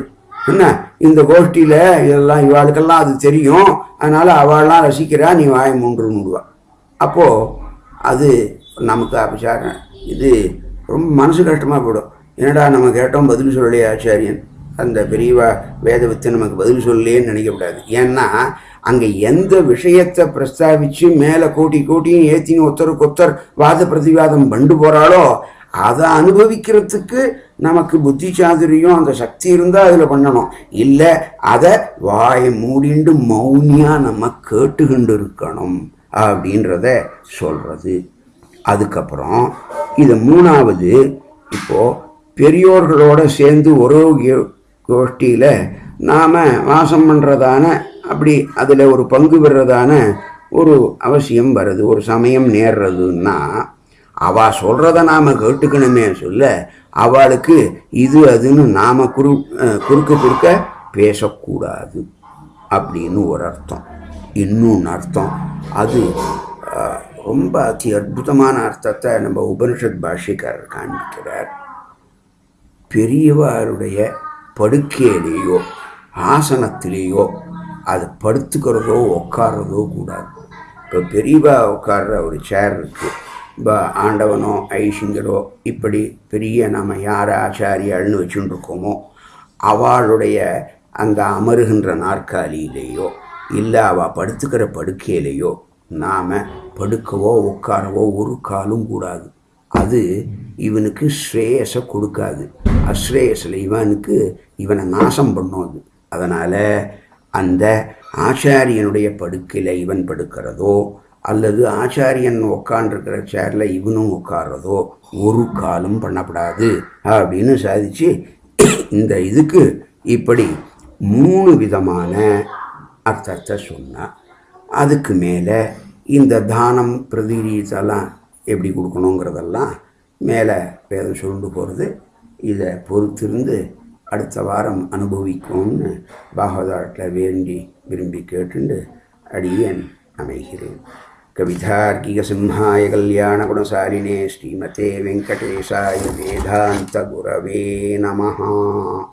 என்ன இந்த கோஷ்டியில் இதெல்லாம் இவாளுக்கெல்லாம் அது தெரியும், அதனால் அவள்லாம் ரசிக்கிறா, நீ வாய மூன்று மூடுவா. அப்போது அது நமக்கு அபச்சாரம், இது ரொம்ப மனசு கஷ்டமாக போயிடும். என்னடா நம்ம கேட்டோம் பதில் சொல்லலையே ஆச்சாரியன், அந்த பெரியவா வேதவித்தை நமக்கு பதில் சொல்லலேன்னு நினைக்கக்கூடாது. ஏன்னா அங்கே எந்த விஷயத்தை பிரஸ்தாபித்து மேலே கோட்டி கோட்டியும் ஏற்றின்னு ஒருத்தருக்கு ஒருத்தர் வாத பிரதிவாதம் பண்ணு போகிறாளோ அதை அனுபவிக்கிறதுக்கு நமக்கு புத்தி சாதுரியம் அந்த சக்தி இருந்தால் அதில் பண்ணணும். இல்லை அதை வாயை மூடிண்டு மௌனியாக நம்ம கேட்டுக்கிண்டு இருக்கணும் அப்படின்றத சொல்கிறது. அதுக்கப்புறம் இது மூணாவது, இப்போது பெரியோர்களோடு சேர்ந்து ஒரு கோஷ்டியில் நாம் வாசம் பண்ணுறதான அப்படி அதில் ஒரு பங்கு பெறுறதான ஒரு அவசியம் வருது, ஒரு சமயம் நேர்றதுன்னா அவள் சொல்கிறத நாம் கேட்டுக்கணுமே சொல்ல, அவளுக்கு இது அதுன்னு நாம் குறு குறுக்க குறுக்க பேசக்கூடாது அப்படின்னு ஒரு அர்த்தம். இன்னொன்று அர்த்தம், அது ரொம்ப அதி அற்புதமான அர்த்தத்தை நம்ம உபனிஷத் பாஷ்யக்காரர் காண்பிக்கிறார். பெரியவாருடைய படுக்கையிலேயோ ஆசனத்திலேயோ அது படுத்துக்கிறதோ உட்கார்றதோ கூடாது. இப்போ பெரியவா உட்கார்ற ஒரு சேர் இருக்குது, இப்போ ஆண்டவனோ ஐசிங்கரோ இப்படி பெரிய நம்ம யார் ஆச்சாரியாள்னு வச்சுட்டு இருக்கோமோ அவளுடைய அங்கே அமருகின்ற நாற்காலியிலேயோ இல்லை அவள் படுத்துக்கிற படுக்கையிலேயோ நாம் படுக்கவோ உட்காரவோ ஒரு காலும் கூடாது. அது இவனுக்கு ஸ்ரேயஸை கொடுக்காது, அஸ்ரேயஸில் இவனுக்கு இவனை நாசம் பண்ணும் அது. அதனால் அந்த ஆச்சாரியனுடைய படுக்கையில் இவன் படுக்கிறதோ அல்லது ஆச்சாரியன் உட்காண்டிருக்கிற சேரில் இவனும் உட்கார்றதோ ஒரு காலும் பண்ணப்படாது அப்படின்னு சாதிச்சு இந்த இதுக்கு இப்படி மூணு விதமான அர்த்தத்தை சொன்னான். அதுக்கு மேலே இந்த தானம் பிரதிரீதெல்லாம் எப்படி கொடுக்கணுங்கிறதெல்லாம் மேலே வேதம் சொல்லிட்டு போகிறது. இதை பொறுத்திருந்து அடுத்த வாரம் அனுபவிக்கும்னு பாகவதாட்டில் வேண்டி விரும்பி கேட்டுண்டு அடியேன் அமைகிறேன். கவிதார்க்கிக சிம்ஹாய கல்யாண குணசாலினே ஸ்ரீமதே வெங்கடேசாய வேதாந்த குரவே நமஹா.